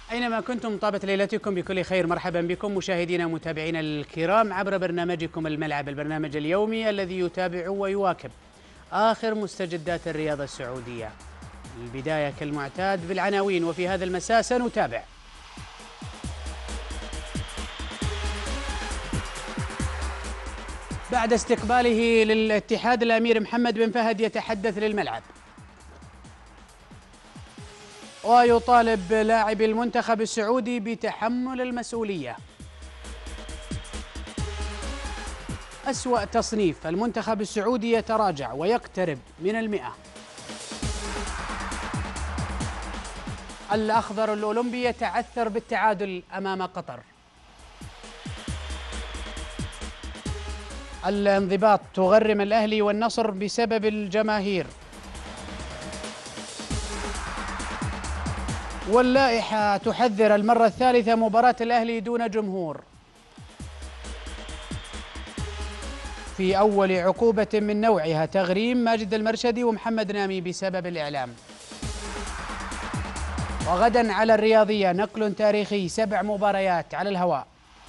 أينما كنتم طابت ليلتكم بكل خير. مرحبا بكم مشاهدينا ومتابعينا الكرام عبر برنامجكم الملعب، البرنامج اليومي الذي يتابع ويواكب آخر مستجدات الرياضة السعودية. البداية كالمعتاد بالعناوين، وفي هذا المساء سنتابع: بعد استقباله للاتحاد الأمير محمد بن فهد يتحدث للملعب ويطالب لاعبي المنتخب السعودي بتحمل المسؤولية. أسوأ تصنيف، المنتخب السعودي يتراجع ويقترب من 100. الأخضر الأولمبي يتعثر بالتعادل أمام قطر. الانضباط تغرم الأهلي والنصر بسبب الجماهير. واللائحة تحذر المرة الثالثة مباراة الأهلي دون جمهور. في أول عقوبة من نوعها تغريم ماجد المرشدي ومحمد نامي بسبب الإعلام. وغدا على الرياضية نقل تاريخي، 7 مباريات على الهواء.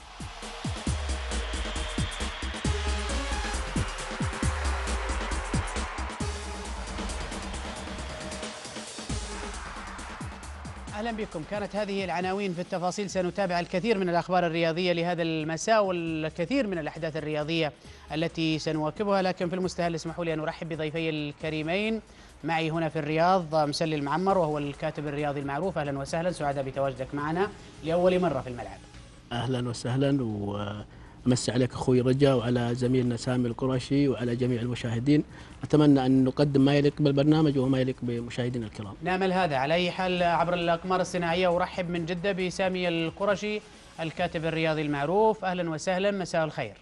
أهلا بكم. كانت هذه العناوين. في التفاصيل سنتابع الكثير من الأخبار الرياضية لهذا المساء والكثير من الأحداث الرياضية التي سنواكبها، لكن في المستهل اسمحوا لي أن أرحب بضيفي الكريمين. معي هنا في الرياض مسلي المعمر وهو الكاتب الرياضي المعروف. أهلا وسهلا، سعداء بتواجدك معنا لأول مرة في الملعب. أهلا وسهلا، وأمسي عليك أخوي رجا وعلى زميلنا سامي القرشي وعلى جميع المشاهدين. أتمنى أن نقدم ما يليق بالبرنامج وما يليق بمشاهدينا الكرام. نامل هذا. على أي حال عبر الأقمار الصناعية أرحب من جدة بسامي القرشي الكاتب الرياضي المعروف. أهلا وسهلا، مساء الخير.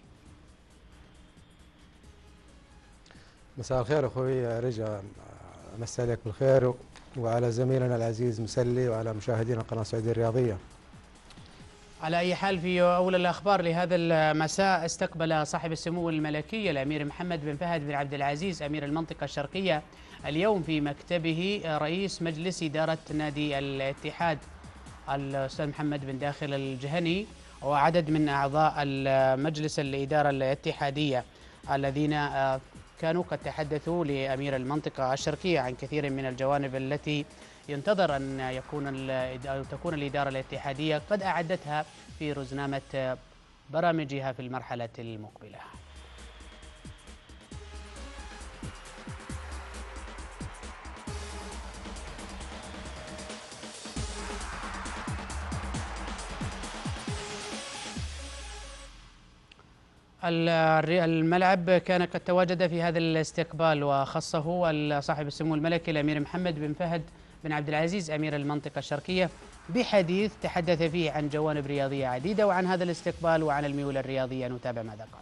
مساء الخير أخوي رجا، أمسي عليك بالخير وعلى زميلنا العزيز مسلي وعلى مشاهدينا قناة السعودية الرياضية. على أي حال، في أول الأخبار لهذا المساء استقبل صاحب السمو الملكي الأمير محمد بن فهد بن عبد العزيز أمير المنطقة الشرقية اليوم في مكتبه رئيس مجلس إدارة نادي الاتحاد الأستاذ محمد بن داخل الجهني وعدد من أعضاء مجلس الإدارة الاتحادية الذين كانوا قد تحدثوا لأمير المنطقة الشرقية عن كثير من الجوانب التي ينتظر أن تكون الإدارة الاتحادية قد أعدتها في رزنامة برامجها في المرحلة المقبلة. الملعب كان قد تواجد في هذا الاستقبال وخصه صاحب السمو الملكي الأمير محمد بن فهد بن عبد العزيز أمير المنطقة الشرقية بحديث تحدث فيه عن جوانب رياضية عديدة وعن هذا الاستقبال وعن الميول الرياضية. نتابع ماذا قال.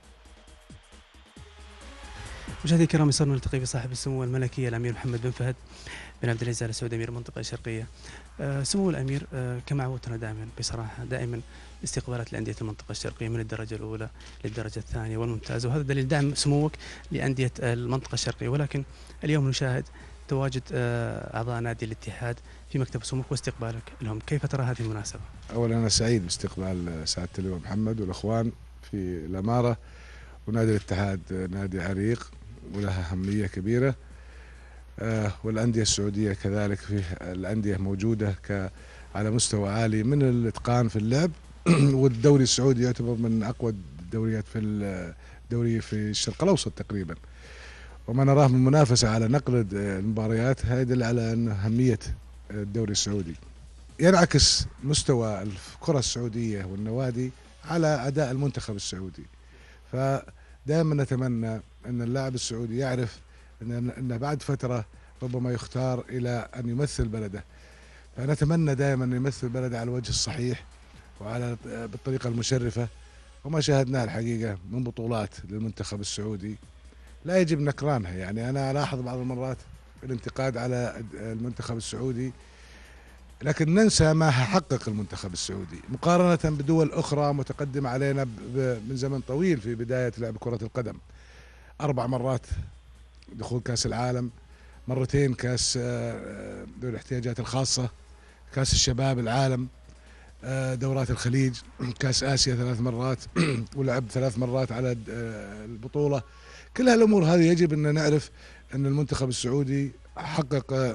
مشاهدي الكرام، صرنا نلتقي بصاحب السمو الملكي الأمير محمد بن فهد بن عبد العزيز آل سعود أمير المنطقة الشرقية. سمو الأمير، كما عودتنا دائما بصراحة دائما استقبالات لأندية المنطقة الشرقية من الدرجة الأولى للدرجة الثانية والممتازة، وهذا دليل دعم سموك لأندية المنطقة الشرقية. ولكن اليوم نشاهد تواجد أعضاء نادي الاتحاد في مكتب سموك واستقبالك لهم، كيف ترى هذه المناسبة؟ أولا أنا سعيد باستقبال سعادة اللواء محمد والأخوان في الأمارة، ونادي الاتحاد نادي عريق ولها أهمية كبيرة، والأندية السعودية كذلك فيه الأندية موجودة على مستوى عالي من الإتقان في اللعب والدوري السعودي يعتبر من أقوى الدوريات في الشرق الأوسط تقريبا، وما نراه من منافسة على نقل المباريات هذا يدل على أن أهمية الدوري السعودي. ينعكس مستوى الكرة السعودية والنوادي على أداء المنتخب السعودي، فدائما نتمنى أن اللاعب السعودي يعرف أن بعد فترة ربما يختار إلى أن يمثل بلده، فنتمنى دائما أن يمثل بلده على الوجه الصحيح وعلى بالطريقة المشرفة. وما شاهدناه الحقيقة من بطولات للمنتخب السعودي لا يجب نكرانها. يعني أنا ألاحظ بعض المرات الانتقاد على المنتخب السعودي، لكن ننسى ما حقق المنتخب السعودي مقارنة بدول أخرى متقدمة علينا من زمن طويل في بداية لعب كرة القدم. 4 مرات دخول كأس العالم، مرتين كأس ذوي الاحتياجات الخاصة، كاس الشباب العالم، دورات الخليج، كاس آسيا 3 مرات ولعب 3 مرات على البطولة. كل هالأمور هذه يجب أن نعرف أن المنتخب السعودي حقق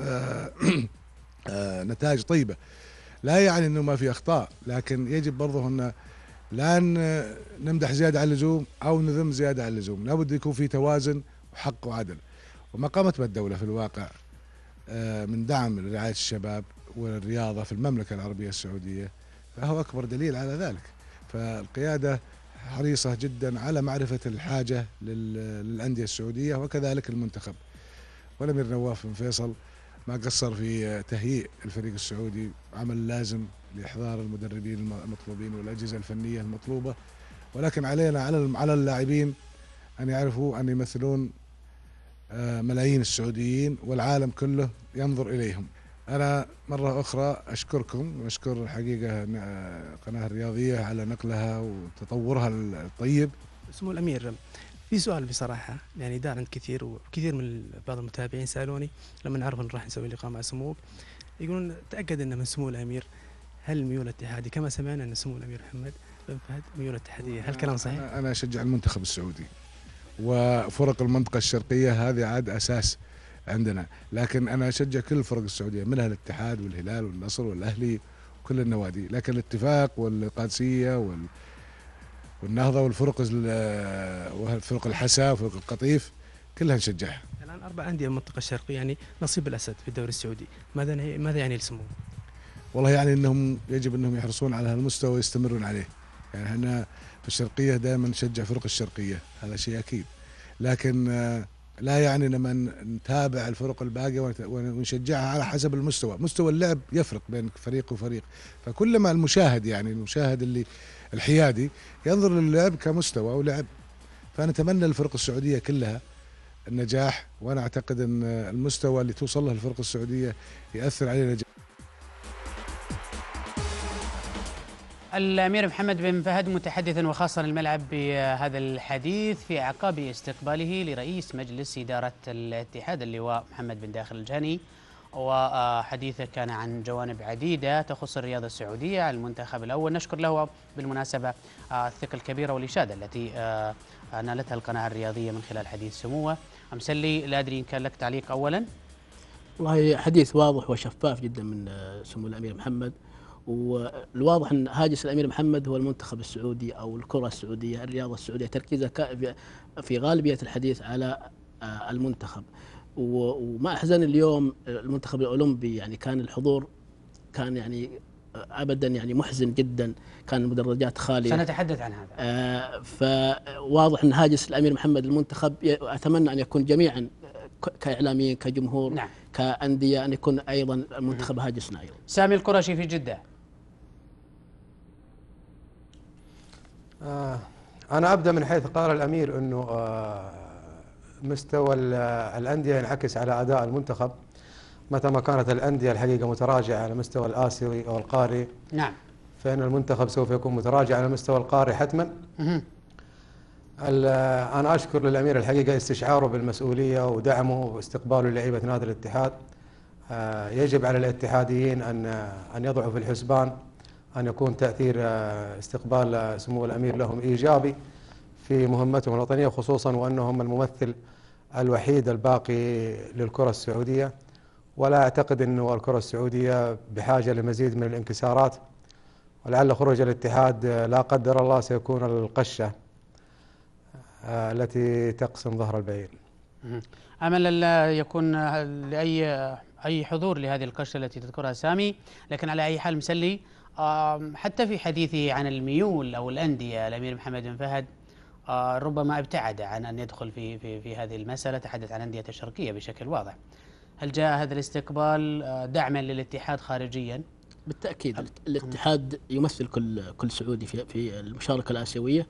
نتائج طيبة. لا يعني أنه ما في أخطاء، لكن يجب برضه أن لا نمدح زيادة عن اللزوم أو نذم زيادة عن اللزوم. لابد يكون في توازن وحق وعدل. وما قامت به الدولة في الواقع من دعم رعاية الشباب والرياضة في المملكة العربية السعودية فهو أكبر دليل على ذلك. فالقيادة حريصة جدا على معرفة الحاجة للأندية السعودية وكذلك المنتخب. والأمير نواف بن فيصل ما قصر في تهيئ الفريق السعودي، عمل لازم لإحضار المدربين المطلوبين والأجهزة الفنية المطلوبة. ولكن علينا على اللاعبين أن يعرفوا أن يمثلون ملايين السعوديين والعالم كله ينظر إليهم. أنا مرة أخرى أشكركم وأشكر الحقيقة قناة الرياضية على نقلها وتطورها الطيب. سمو الأمير، في سؤال بصراحة يعني دار عند كثير، وكثير من بعض المتابعين سألوني لما نعرف أن راح نسوي لقاء مع سموك، يقولون تأكد أن من سمو الأمير هل ميول اتحادي؟ كما سمعنا أن سمو الأمير محمد بن فهد ميول اتحادية، هل كلام صحيح؟ أنا أشجع المنتخب السعودي وفرق المنطقة الشرقية هذه عاد أساس عندنا، لكن أنا أشجع كل الفرق السعودية منها الاتحاد والهلال والنصر والأهلي وكل النوادي. لكن الاتفاق والقادسية والنهضة والفرق الحسا وفرق القطيف كلها نشجعها. الآن 4 أندية من المنطقة الشرقية يعني نصيب الأسد في الدوري السعودي، ماذا يعني لسمو؟ والله يعني أنهم يجب أنهم يحرصون على هالمستوى ويستمرون عليه. يعني احنا في الشرقية دائما نشجع فرق الشرقية، هذا شيء أكيد، لكن لا يعني لما نتابع الفرق الباقية ونشجعها على حسب المستوى. مستوى اللعب يفرق بين فريق وفريق، فكلما المشاهد يعني المشاهد اللي الحيادي ينظر للعب كمستوى ولعب. فنتمنى الفرق السعودية كلها النجاح، وأنا أعتقد أن المستوى اللي توصل له الفرق السعودية يأثر علينا. الأمير محمد بن فهد متحدثا وخاصا الملعب بهذا الحديث في أعقاب استقباله لرئيس مجلس إدارة الاتحاد اللواء محمد بن داخل الجهني، وحديثه كان عن جوانب عديدة تخص الرياضة السعودية على المنتخب الأول. نشكر له بالمناسبة الثقة الكبيرة والإشادة التي نالتها القناة الرياضية من خلال حديث سموه. أمسلي، لا أدري إن كان لك تعليق أولا. والله حديث واضح وشفاف جدا من سمو الأمير محمد، والواضح أن هاجس الأمير محمد هو المنتخب السعودي أو الكرة السعودية، الرياضة السعودية، تركيزه في غالبية الحديث على المنتخب. وما أحزن اليوم المنتخب الأولمبي يعني كان الحضور كان يعني أبدا يعني محزن جدا، كان المدرجات خالية. سنتحدث عن هذا. فواضح أن هاجس الأمير محمد المنتخب. أتمنى أن يكون جميعا كإعلاميين كجمهور نعم. كأندية أن يكون أيضا المنتخب هاجسنا أيضا. سامي القرشي في جدة. أنا أبدأ من حيث قال الأمير أنه مستوى الأندية ينعكس على أداء المنتخب. متى ما كانت الأندية الحقيقة متراجعة على مستوى الآسيوي أو القاري، نعم، فإن المنتخب سوف يكون متراجع على مستوى القاري حتما. أنا أشكر للأمير الحقيقة استشعاره بالمسؤولية ودعمه واستقباله للعيبة نادي الاتحاد. يجب على الاتحاديين أن يضعوا في الحسبان أن يكون تأثير استقبال سمو الأمير لهم إيجابي في مهمتهم الوطنية، خصوصا وأنهم الممثل الوحيد الباقي للكرة السعودية. ولا أعتقد أن الكرة السعودية بحاجة لمزيد من الانكسارات، ولعل خروج الاتحاد لا قدر الله سيكون القشة التي تقسم ظهر البعير. أمل لا يكون لأي حضور لهذه القشة التي تذكرها سامي. لكن على أي حال مسلي، حتى في حديثه عن الميول أو الأندية الأمير محمد بن فهد ربما ابتعد عن أن يدخل في هذه المسألة، تحدث عن أندية الشرقية بشكل واضح. هل جاء هذا الاستقبال دعما للاتحاد خارجيا؟ بالتأكيد الاتحاد يمثل كل سعودي في المشاركة الآسيوية.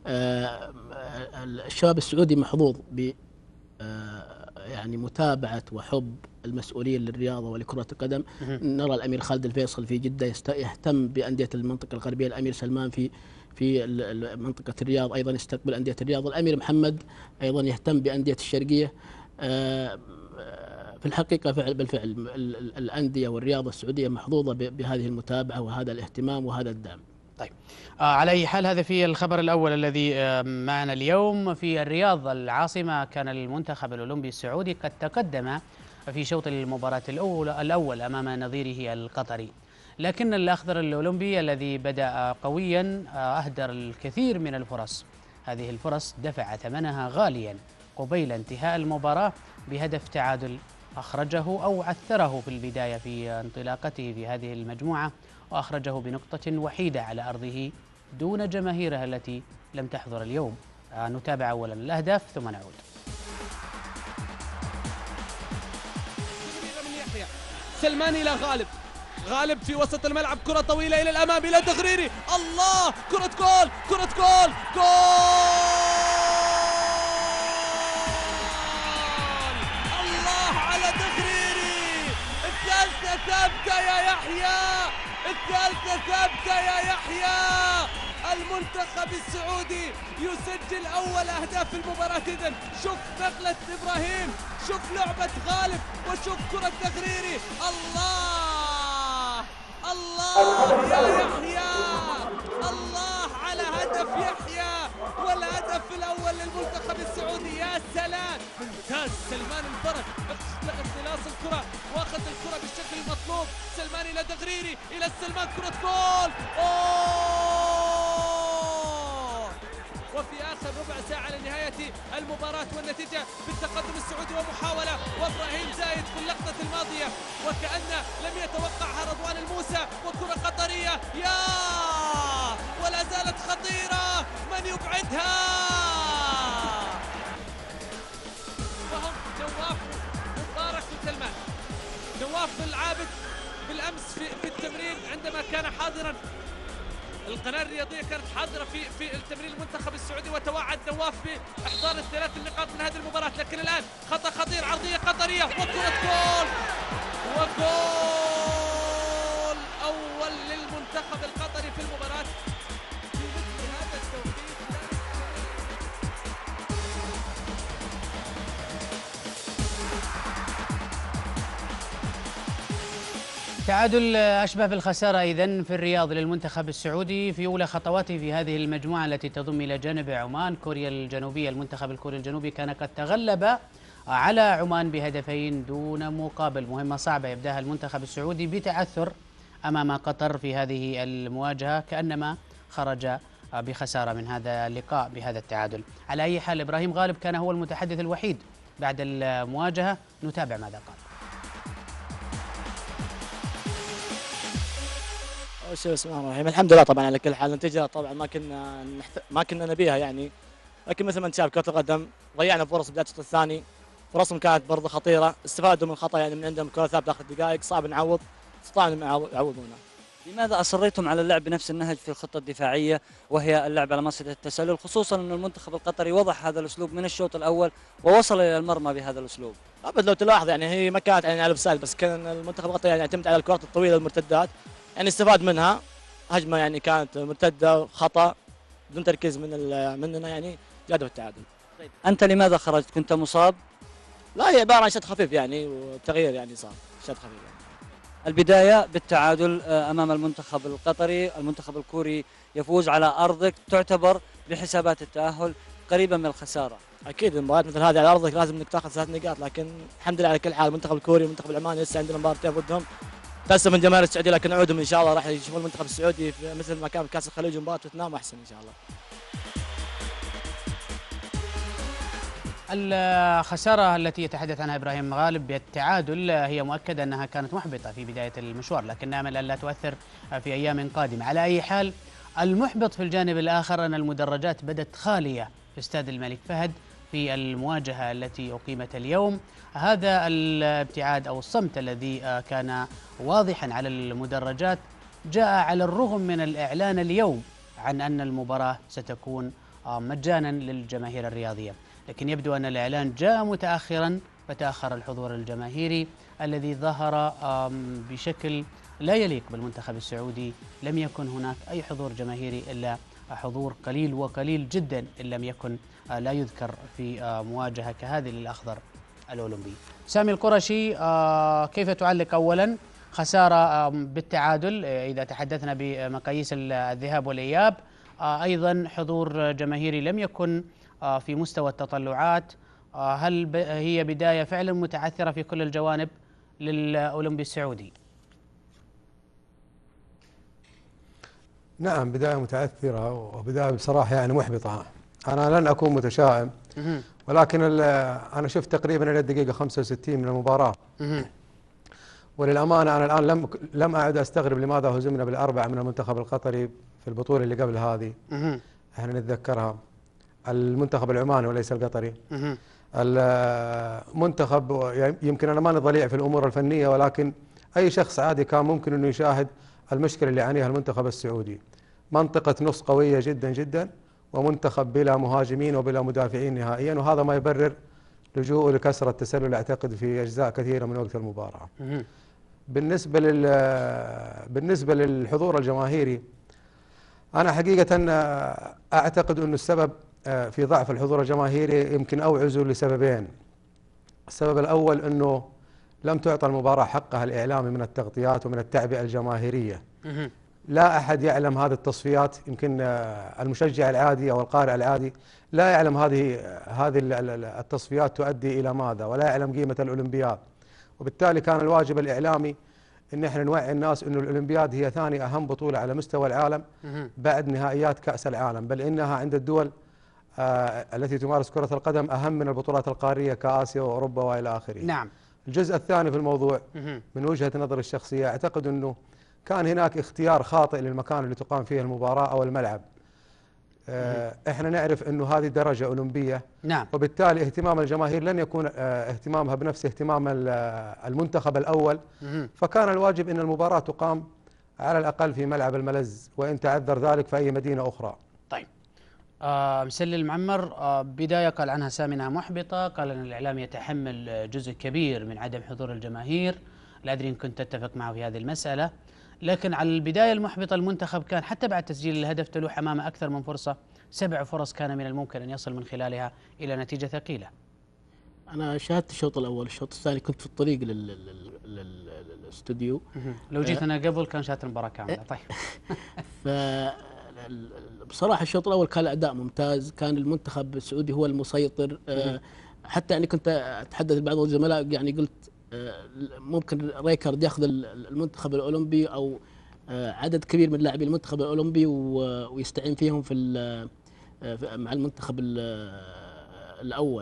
الشباب السعودي محظوظ ب يعني متابعة وحب المسؤولين للرياضة ولكرة القدم. نرى الأمير خالد الفيصل في جدة يهتم بأندية المنطقة الغربية، الأمير سلمان في منطقة الرياض أيضا يستقبل أندية الرياض، الأمير محمد أيضا يهتم بأندية الشرقية. في الحقيقة بالفعل الأندية والرياضة السعودية محظوظة بهذه المتابعة وهذا الاهتمام وهذا الدعم. طيب، على أي حال هذا في الخبر الأول الذي معنا اليوم. في الرياض العاصمة كان المنتخب الأولمبي السعودي قد تقدم في شوط المباراة الأول أمام نظيره القطري، لكن الأخضر الأولمبي الذي بدأ قويا أهدر الكثير من الفرص. هذه الفرص دفع ثمنها غاليا قبيل انتهاء المباراة بهدف تعادل أخرجه أو عثره في البداية في انطلاقته في هذه المجموعة، وأخرجه بنقطة وحيدة على أرضه دون جماهيره التي لم تحضر اليوم. نتابع أولا الأهداف ثم نعود. سلمان إلى غالب، غالب في وسط الملعب، كرة طويلة إلى الأمام إلى دغريري، الله، كرة جول، كرة جول، الله على دغريري، الثالثة ثابتة يا يحيى، الثالثة ثابتة يا يحيى. المنتخب السعودي يسجل أول أهداف المباراة. إذن شوف نقلة إبراهيم، شوف لعبة غالب، وشوف كرة دغريري، الله الله يا يحيى، الله على هدف يحيى والهدف الأول للمنتخب السعودي. يا سلام، ممتاز سلمان الفرج، اختلاس الكرة، واخذ الكرة بالشكل المطلوب. سلمان إلى دغريري، إلى السلمان، كرة جول، وفي آخر ربع ساعة لنهاية المباراة والنتيجة بالتقدم السعودي ومحاولة، وإبراهيم زايد في اللقطة الماضية وكأن لم يتوقعها رضوان الموسى، وكرة قطرية يا ولا زالت خطيرة، من يبعدها؟ وهم نواف مبارك وسلمان. نواف العابد بالأمس في التمرين عندما كان حاضرا، القناة الرياضية كانت حاضرة في التمرين المنتخب السعودي، وتوعد نواف بإحضار الثلاث النقاط من هذه المباراة. لكن الآن خطأ خطير، عرضية قطرية وكرة جول، وجول أول للمنتخب القطري في المباراة في مثل هذا التوقيت. تعادل أشبه بالخسارة إذن في الرياض للمنتخب السعودي في أولى خطواته في هذه المجموعة التي تضم إلى جانب عمان كوريا الجنوبية. المنتخب الكوري الجنوبي كان قد تغلب على عمان بهدفين دون مقابل. مهمة صعبة يبدأها المنتخب السعودي بتعثر أمام قطر في هذه المواجهة، كأنما خرج بخسارة من هذا اللقاء بهذا التعادل. على أي حال إبراهيم غالب كان هو المتحدث الوحيد بعد المواجهة، نتابع ماذا قال. بسم الله الرحمن الرحيم. الحمد لله طبعا على كل حال. النتيجه طبعا ما كنا نبيها يعني، لكن مثل ما انت شايف كرة القدم ضيعنا فرص بداية الشوط الثاني، فرصهم كانت برضه خطيره، استفادوا من خطا يعني من عندهم، كرة ثابته اخر دقائق صعب نعوض، استطاعوا يعوضونا. لماذا اصريتم على اللعب بنفس النهج في الخطه الدفاعيه وهي اللعب على مصيدة التسلل، خصوصا ان المنتخب القطري وضح هذا الاسلوب من الشوط الاول ووصل الى المرمى بهذا الاسلوب؟ ابد لو تلاحظ يعني هي ما كانت يعني على بسال، بس كان المنتخب القطري يعني يعتمد على الكرات الطويله المرتدات، يعني استفاد منها. هجمه يعني كانت مرتده خطا بدون تركيز مننا، يعني جادوا التعادل. طيب انت لماذا خرجت؟ كنت مصاب؟ لا، هي عباره عن شد خفيف يعني، وتغيير يعني صار شد خفيف يعني. البدايه بالتعادل امام المنتخب القطري، المنتخب الكوري يفوز على ارضك، تعتبر بحسابات التاهل قريبا من الخساره. اكيد المباريات مثل هذه على ارضك لازم انك تاخذ 3 نقاط، لكن الحمد لله على كل حال. المنتخب الكوري والمنتخب العماني لسه عندنا مباراتين ضدهم، تاسف من جماهير السعوديه، لكن نعودهم ان شاء الله راح يشوفون المنتخب السعودي مثل ما كان في كاس الخليج ومباراه فيتنام احسن ان شاء الله. الخسارة التي يتحدث عنها إبراهيم غالب بالتعادل هي مؤكد أنها كانت محبطة في بداية المشوار، لكن نأمل أن لا تؤثر في أيام قادمة. على أي حال، المحبط في الجانب الآخر أن المدرجات بدت خالية في استاد الملك فهد في المواجهة التي أقيمت اليوم. هذا الابتعاد أو الصمت الذي كان واضحا على المدرجات جاء على الرغم من الإعلان اليوم عن أن المباراة ستكون مجانا للجماهير الرياضية، لكن يبدو أن الإعلان جاء متأخرا، فتأخر الحضور الجماهيري الذي ظهر بشكل لا يليق بالمنتخب السعودي. لم يكن هناك أي حضور جماهيري إلا حضور قليل وقليل جدا إن لم يكن لا يذكر في مواجهة كهذه للأخضر الأولمبي. سامي القرشي، كيف تعلق أولا خسارة بالتعادل إذا تحدثنا بمقاييس الذهاب والإياب، أيضا حضور جماهيري لم يكن في مستوى التطلعات، هل هي بداية فعلا متعثرة في كل الجوانب للأولمبي السعودي؟ نعم، بداية متعثرة وبداية بصراحة يعني محبطة. أنا لن أكون متشائم، ولكن أنا شفت تقريبا إلى الدقيقة 65 من المباراة، وللأمانة أنا الآن لم أعد أستغرب لماذا هزمنا بالأربعة من المنتخب القطري في البطولة اللي قبل هذه. احنا نتذكرها، المنتخب العماني وليس القطري. المنتخب يمكن أنا ماني ضليع في الأمور الفنية، ولكن أي شخص عادي كان ممكن أنه يشاهد المشكلة اللي يعانيها المنتخب السعودي. منطقة نص قوية جدا جدا، ومنتخب بلا مهاجمين وبلا مدافعين نهائيا، وهذا ما يبرر لجوء لكسر التسلل أعتقد في أجزاء كثيرة من وقت المباراة. بالنسبة للحضور الجماهيري، أنا حقيقة أعتقد أن السبب في ضعف الحضور الجماهيري يمكن أوعزه لسببين. السبب الأول أنه لم تعطى المباراة حقها الإعلامي من التغطيات ومن التعبئة الجماهيرية. لا أحد يعلم هذه التصفيات، يمكن المشجع العادي أو القارئ العادي لا يعلم هذه التصفيات تؤدي إلى ماذا، ولا يعلم قيمة الأولمبياد. وبالتالي كان الواجب الإعلامي أن احنا نوعي الناس أن الأولمبياد هي ثاني أهم بطولة على مستوى العالم بعد نهائيات كأس العالم، بل إنها عند الدول التي تمارس كرة القدم أهم من البطولات القارية كآسيا وأوروبا وإلى آخره. نعم. الجزء الثاني في الموضوع من وجهة نظر الشخصية، أعتقد أنه كان هناك اختيار خاطئ للمكان اللي تقام فيه المباراة أو الملعب. احنا نعرف أنه هذه درجة أولمبية، نعم. وبالتالي اهتمام الجماهير لن يكون اهتمامها بنفس اهتمام المنتخب الأول، فكان الواجب أن المباراة تقام على الأقل في ملعب الملز، وإن تعذر ذلك في أي مدينة أخرى. طيب، مسلي المعمر، بداية قال عنها سامي انها محبطة، قال أن الإعلام يتحمل جزء كبير من عدم حضور الجماهير، لا أدري إن كنت تتفق معه في هذه المسألة، لكن على البداية المحبطة المنتخب كان حتى بعد تسجيل الهدف تلوح أمامه أكثر من فرصة، 7 فرص كان من الممكن أن يصل من خلالها إلى نتيجة ثقيلة. أنا شاهدت الشوط الأول، الشوط الثاني كنت في الطريق للاستوديو. لو جيت أنا قبل كان شاهدت المباراة كاملة. طيب. بصراحة الشوط الأول كان الأداء ممتاز، كان المنتخب السعودي هو المسيطر. حتى يعني كنت أتحدث لبعض الزملاء، يعني قلت ممكن ريكارد ياخذ المنتخب الأولمبي أو عدد كبير من لاعبي المنتخب الأولمبي ويستعين فيهم مع المنتخب الأول.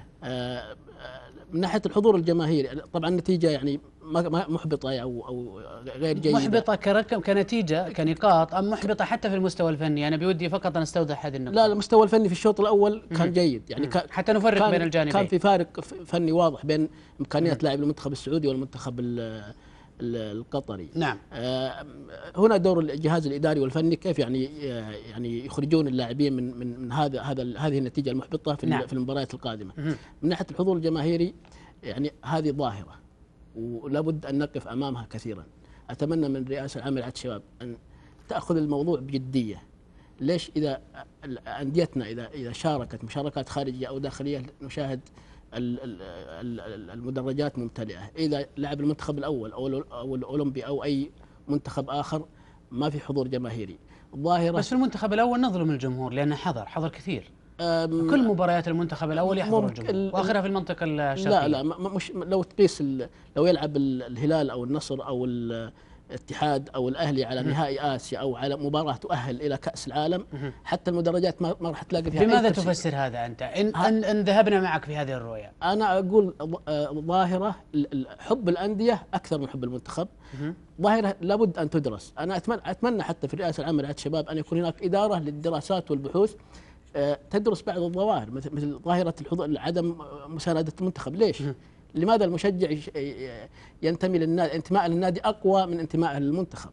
من ناحية الحضور الجماهيري طبعا النتيجة يعني محبطة أو غير جيدة. محبطة كرقم كنتيجة كنقاط، أم محبطة حتى في المستوى الفني؟ أنا بودي فقط أن أستوضح هذه النقطة. لا، المستوى الفني في الشوط الأول كان جيد، يعني حتى نفرق بين الجانبين. كان في فارق فني واضح بين إمكانيات لاعب المنتخب السعودي والمنتخب القطري. نعم. هنا دور الجهاز الإداري والفني، كيف يعني يخرجون اللاعبين من هذه النتيجة المحبطة في المباريات القادمة. من ناحية الحضور الجماهيري يعني هذه ظاهرة ولا بد أن نقف أمامها كثيرا. أتمنى من الرئاسة العامة لرعاية الشباب أن تأخذ الموضوع بجدية. ليش إذا أنديتنا إذا شاركت مشاركات خارجية أو داخلية نشاهد المدرجات ممتلئة، إذا لعب المنتخب الأول أو الأولمبي أو أي منتخب آخر ما في حضور جماهيري ظاهرة. بس في المنتخب الأول نظلم الجمهور لأنه حضر كثير. كل مباريات المنتخب الأول يحضر الجمهور، وآخرها في المنطقة الشرقية. لا مش لو تقيس لو يلعب الهلال أو النصر أو الاتحاد أو الأهلي على نهائي آسيا أو على مباراة تؤهل إلى كأس العالم، حتى المدرجات ما راح تلاقي فيها. بماذا تفسر هذا أنت إن ذهبنا معك في هذه الرؤية؟ أنا أقول ظاهرة حب الأندية أكثر من حب المنتخب، ظاهرة لابد أن تدرس. أنا أتمنى حتى في الرئاسة العامة لرعاية الشباب أن يكون هناك إدارة للدراسات والبحوث تدرس بعض الظواهر، مثل ظاهرة عدم مساندة المنتخب. ليش؟ لماذا المشجع ينتمي للنادي؟ انتماء للنادي أقوى من انتماء للمنتخب.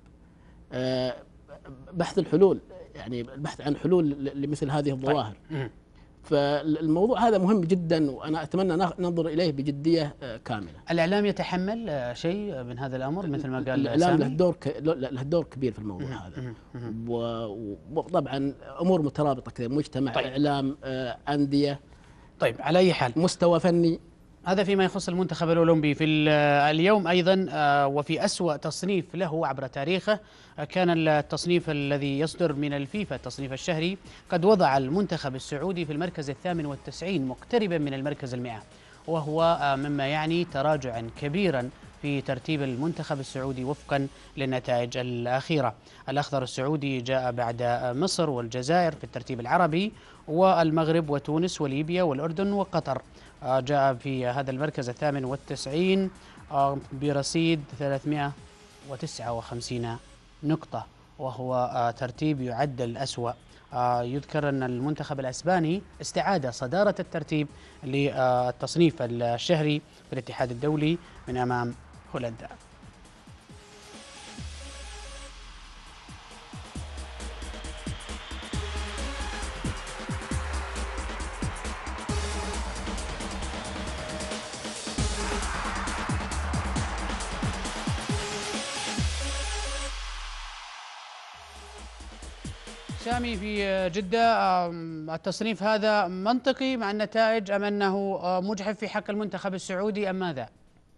بحث الحلول، يعني البحث عن حلول لمثل هذه الظواهر. فالموضوع هذا مهم جدا، وأنا أتمنى ننظر إليه بجدية كاملة. الإعلام يتحمل شيء من هذا الأمر مثل ما قال الإعلام له دور كبير في الموضوع هذا، وطبعا أمور مترابطة كذا، مجتمع، إعلام، أندية. طيب، على أي حال مستوى فني. هذا فيما يخص المنتخب الأولمبي. في اليوم أيضا وفي أسوأ تصنيف له عبر تاريخه، كان التصنيف الذي يصدر من الفيفا التصنيف الشهري قد وضع المنتخب السعودي في المركز 98 مقتربا من المركز 100، وهو مما يعني تراجعا كبيرا في ترتيب المنتخب السعودي وفقا للنتائج الأخيرة. الأخضر السعودي جاء بعد مصر والجزائر في الترتيب العربي، والمغرب وتونس وليبيا والأردن وقطر. جاء في هذا المركز 98 برصيد 359 نقطة، وهو ترتيب يعد الأسوأ. يذكر أن المنتخب الأسباني استعاد صدارة الترتيب للتصنيف الشهري في الاتحاد الدولي من أمام هولندا. سامي، في جدة التصنيف هذا منطقي مع النتائج، أم أنه مجحف في حق المنتخب السعودي، أم ماذا؟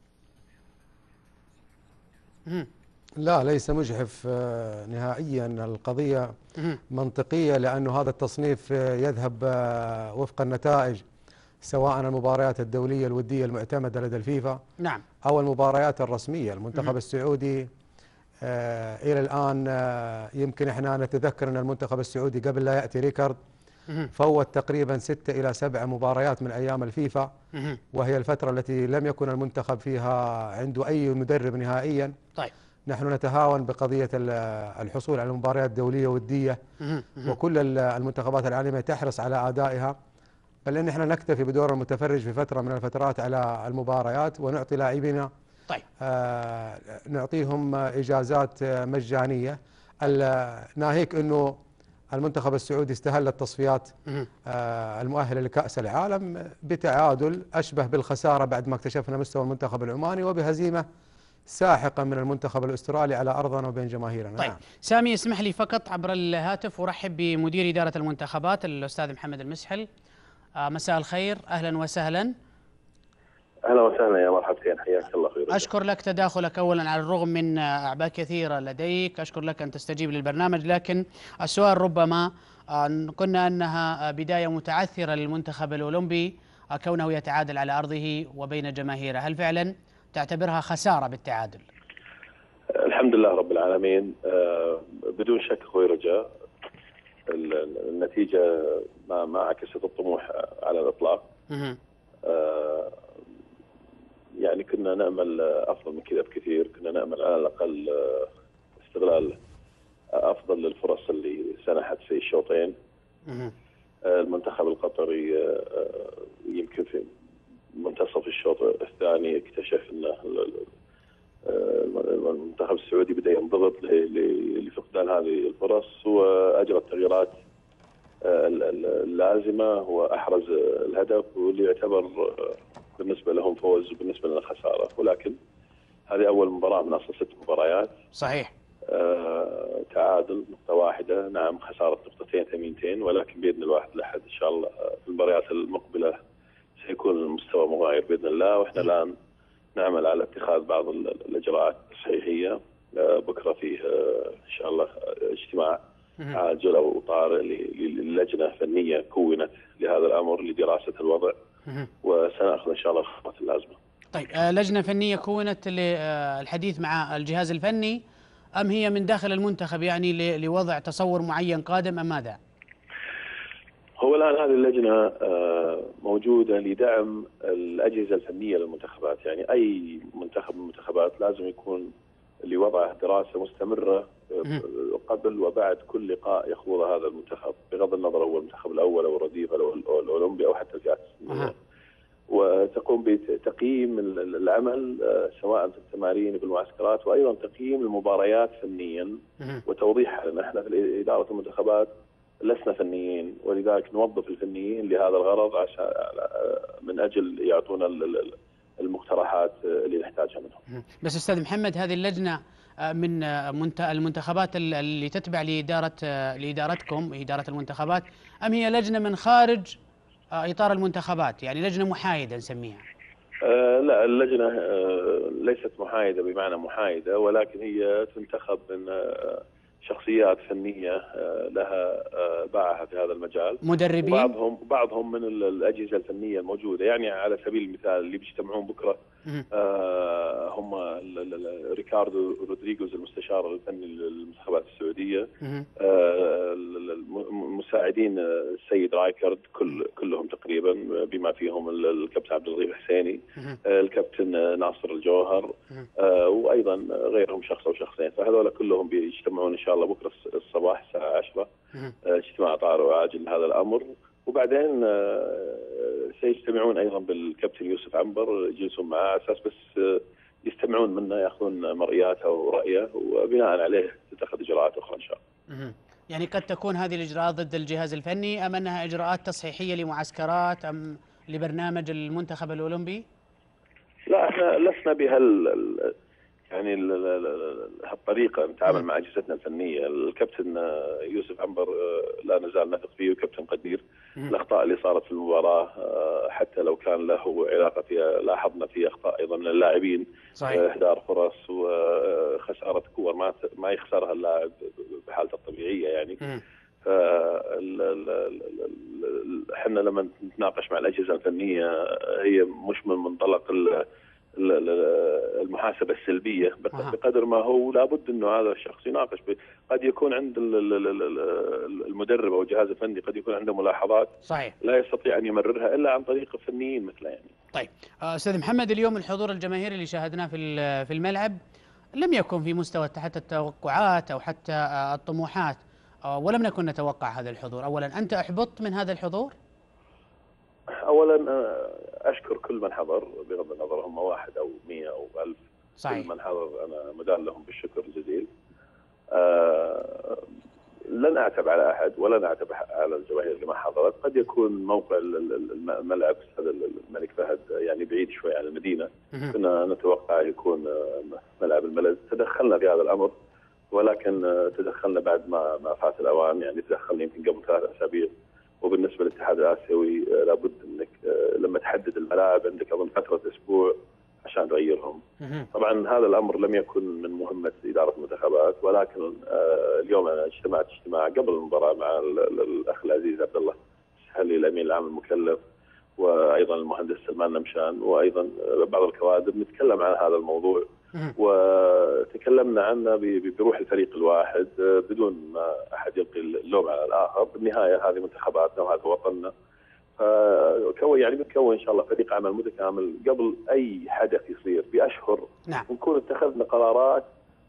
لا، ليس مجحف نهائيا. القضية منطقية، لأنه هذا التصنيف يذهب وفق النتائج، سواء المباريات الدولية الودية المعتمدة لدى الفيفا نعم أو المباريات الرسمية. المنتخب السعودي إلى الآن يمكن إحنا نتذكر أن المنتخب السعودي قبل لا يأتي ريكارد فوت تقريبا 6 إلى 7 مباريات من أيام الفيفا، وهي الفترة التي لم يكن المنتخب فيها عنده أي مدرب نهائيا. طيب، نحن نتهاون بقضية الحصول على مباريات دولية ودية، وكل المنتخبات العالمية تحرص على أدائها، بل إن إحنا نكتفي بدور المتفرج في فترة من الفترات على المباريات، ونعطي لاعبينا طيب نعطيهم إجازات مجانية. ناهيك أنه المنتخب السعودي استهل التصفيات المؤهلة لكأس العالم بتعادل أشبه بالخسارة بعد ما اكتشفنا مستوى المنتخب العماني، وبهزيمة ساحقة من المنتخب الأسترالي على أرضنا وبين جماهيرنا. طيب نعم. سامي، اسمح لي فقط عبر الهاتف أرحب بمدير إدارة المنتخبات الأستاذ محمد المسحل. مساء الخير، أهلا وسهلا. اهلا وسهلا، يا مرحبتين، حياك الله. خير. أشكر لك تداخلك أولا، على الرغم من أعباء كثيرة لديك، أشكر لك أن تستجيب للبرنامج، لكن السؤال ربما قلنا أنها بداية متعثرة للمنتخب الأولمبي كونه يتعادل على أرضه وبين جماهيره، هل فعلا تعتبرها خسارة بالتعادل؟ الحمد لله رب العالمين، بدون شك أخوي رجاء النتيجة ما عكست الطموح على الإطلاق. يعني كنا نأمل أفضل من كذا بكثير، كنا نأمل على الأقل استغلال أفضل للفرص اللي سنحت في الشوطين. المنتخب القطري يمكن في منتصف الشوط الثاني اكتشف أن المنتخب السعودي بدأ ينضبط لفقدان هذه الفرص، وأجرى التغييرات اللازمة وأحرز الهدف، واللي يعتبر بالنسبة لهم فوز وبالنسبة لنا خسارة. ولكن هذه أول مباراة من أصل 6 مباريات. صحيح. تعادل نقطة واحدة، نعم خسارة نقطتين ثمينتين، ولكن بإذن الواحد الأحد إن شاء الله في المباريات المقبلة سيكون المستوى مغاير بإذن الله. وإحنا الآن نعمل على اتخاذ بعض الإجراءات التصحيحية. بكرة فيه إن شاء الله اجتماع عاجل أو طارئ للجنة فنية كونت لهذا الأمر لدراسة الوضع، وسنأخذ إن شاء الله الخطوات اللازمة. طيب، لجنة فنية كونت للحديث مع الجهاز الفني، أم هي من داخل المنتخب يعني لوضع تصور معين قادم، أم ماذا؟ هو الآن هذه اللجنة موجودة لدعم الأجهزة الفنية للمنتخبات. يعني أي منتخب من المنتخبات لازم يكون لوضع دراسة مستمرة قبل وبعد كل لقاء يخوض هذا المنتخب، بغض النظر هو المنتخب الأول أو الرديف أو الأولمبي أو حتى الكأس. وتقوم بتقييم العمل سواء في التمارين في المعسكرات، وأيضا تقييم المباريات فنيا وتوضيحها، لأن احنا في إدارة المنتخبات لسنا فنيين، ولذلك نوظف الفنيين لهذا الغرض عشان من أجل يعطونا المقترحات اللي نحتاجها منهم. بس أستاذ محمد، هذه اللجنة من المنتخبات اللي تتبع لإدارتكم إدارة المنتخبات، أم هي لجنة من خارج إطار المنتخبات، يعني لجنة محايدة نسميها؟ لا، اللجنة ليست محايدة بمعنى محايدة، ولكن هي تنتخب من شخصيات فنية لها باعها في هذا المجال، مدربين، وبعضهم من الأجهزة الفنية الموجودة. يعني على سبيل المثال اللي بيجتمعون بكرة هم ريكاردو رودريغوز المستشار الفني للمنتخبات السعودية، مساعدين السيد رايكارد كلهم تقريبا بما فيهم الكابتن عبد اللطيف الحسيني، الكابتن ناصر الجوهر، وايضا غيرهم شخص او شخصين. فهذول كلهم بيجتمعون ان شاء الله بكره الصباح الساعه 10 اجتماع طارئ وعاجل لهذا الامر. وبعدين سيجتمعون ايضا بالكابتن يوسف عنبر، يجلسون معه على اساس بس يستمعون منه، ياخذون مرئياته ورأيه، وبناء عليه تتخذ اجراءات اخرى ان شاء الله. يعني قد تكون هذه الاجراءات ضد الجهاز الفني، ام انها اجراءات تصحيحيه لمعسكرات ام لبرنامج المنتخب الاولمبي؟ لا، احنا لسنا يعني هالطريقه نتعامل مع اجهزتنا الفنيه. الكابتن يوسف عنبر لا نزال نثق فيه، وكابتن قدير. الاخطاء اللي صارت في المباراه حتى لو كان له علاقه فيها، لاحظنا في اخطاء ايضا من اللاعبين، اهدار فرص وخساره كور ما يخسرها اللاعب بحالته الطبيعيه يعني. احنا لما نتناقش مع الاجهزه الفنيه هي مش من منطلق المحاسبه السلبيه، بقدر ما هو لابد انه هذا الشخص يناقش. قد يكون عند المدرب او الجهاز الفني قد يكون عنده ملاحظات صحيح لا يستطيع ان يمررها الا عن طريق الفنيين مثله يعني. طيب استاذ محمد، اليوم الحضور الجماهيري اللي شاهدناه في الملعب لم يكن في مستوى حتى التوقعات او حتى الطموحات، ولم نكن نتوقع هذا الحضور. اولا انت احبطت من هذا الحضور؟ اولا اشكر كل من حضر بغض النظر هم 1 أو 100 أو 1000. صحيح. كل من حضر انا مدان لهم بالشكر الجزيل. لن اعتب على احد ولا اعتب على الجماهير اللي ما حضرت. قد يكون موقع الملعب هذا الملك فهد يعني بعيد شوي عن المدينه، كنا نتوقع يكون ملعب الملز. تدخلنا في هذا الامر، ولكن تدخلنا بعد ما فات الاوان. يعني تدخلنا يمكن قبل 3 أسابيع. وبالنسبه للاتحاد الاسيوي لابد انك لما تحدد الملاعب عندك اظن فتره اسبوع عشان تغيرهم. طبعا هذا الامر لم يكن من مهمه اداره المنتخبات، ولكن اليوم انا اجتماع قبل المباراه مع الاخ العزيز عبد الله السحلي الامين العام المكلف، وايضا المهندس سلمان نمشان، وايضا بعض الكوادر، نتكلم عن هذا الموضوع وتكلمنا عنه بروح الفريق الواحد بدون ما احد يلقي اللوم على الاخر. بالنهايه هذه منتخباتنا وهذا وطننا، يعني بنكون ان شاء الله فريق عمل متكامل قبل اي حدث يصير باشهر. نعم. ونكون اتخذنا قرارات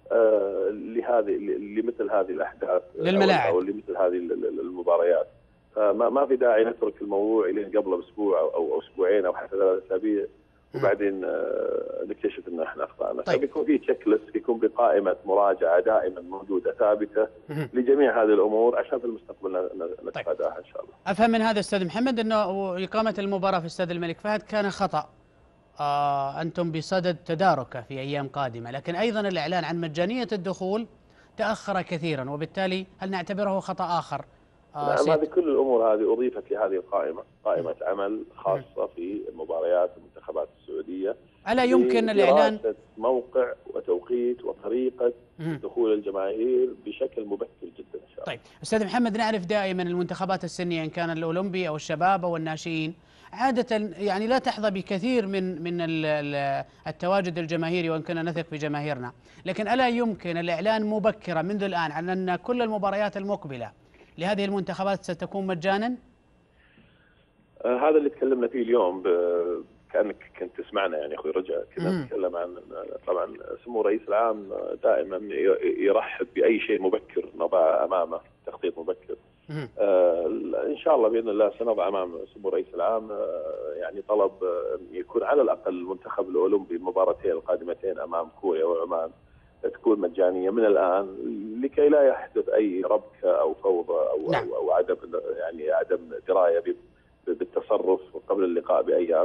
لمثل هذه الاحداث للملاعب او لمثل هذه المباريات. فما في داعي نترك الموضوع الى قبل باسبوع او اسبوعين او حتى 3 أسابيع وبعدين نكتشف ان احنا اخطانا. طيب. فبيكون في تشيك ليست، بيكون بقائمه مراجعه دائما موجوده ثابته لجميع هذه الامور عشان في المستقبل نتفاداها ان شاء الله. افهم من هذا استاذ محمد انه اقامه المباراه في استاد الملك فهد كان خطا، انتم بصدد تداركه في ايام قادمه، لكن ايضا الاعلان عن مجانيه الدخول تاخر كثيرا، وبالتالي هل نعتبره خطا اخر؟ نعم، هذه كل الامور هذه اضيفت لهذه القائمه، قائمه عمل خاصه في المباريات المنتخبات السعوديه. الا يمكن الاعلان موقع وتوقيت وطريقه دخول الجماهير بشكل مبكر جدا ان شاء الله. طيب استاذ محمد، نعرف دائما المنتخبات السنيه ان كان الاولمبي او الشباب او الناشئين عاده يعني لا تحظى بكثير من التواجد الجماهيري، وان كنا نثق في جماهيرنا، لكن الا يمكن الاعلان مبكرا منذ الان عن ان كل المباريات المقبله لهذه المنتخبات ستكون مجانا؟ هذا اللي تكلمنا فيه اليوم، كأنك كنت تسمعنا يعني اخوي رجاء. كنا نتكلم عن طبعا سمو رئيس العام دائما يرحب باي شيء مبكر نضع امامه، تخطيط مبكر. ان شاء الله باذن الله سنضع امام سمو رئيس العام يعني طلب يكون على الاقل المنتخب الاولمبي المباراتين القادمتين امام كوريا وعمان تكون مجانيه من الان، لكي لا يحدث اي ربكه او فوضى او عدم يعني عدم درايه بالتصرف قبل اللقاء بايام.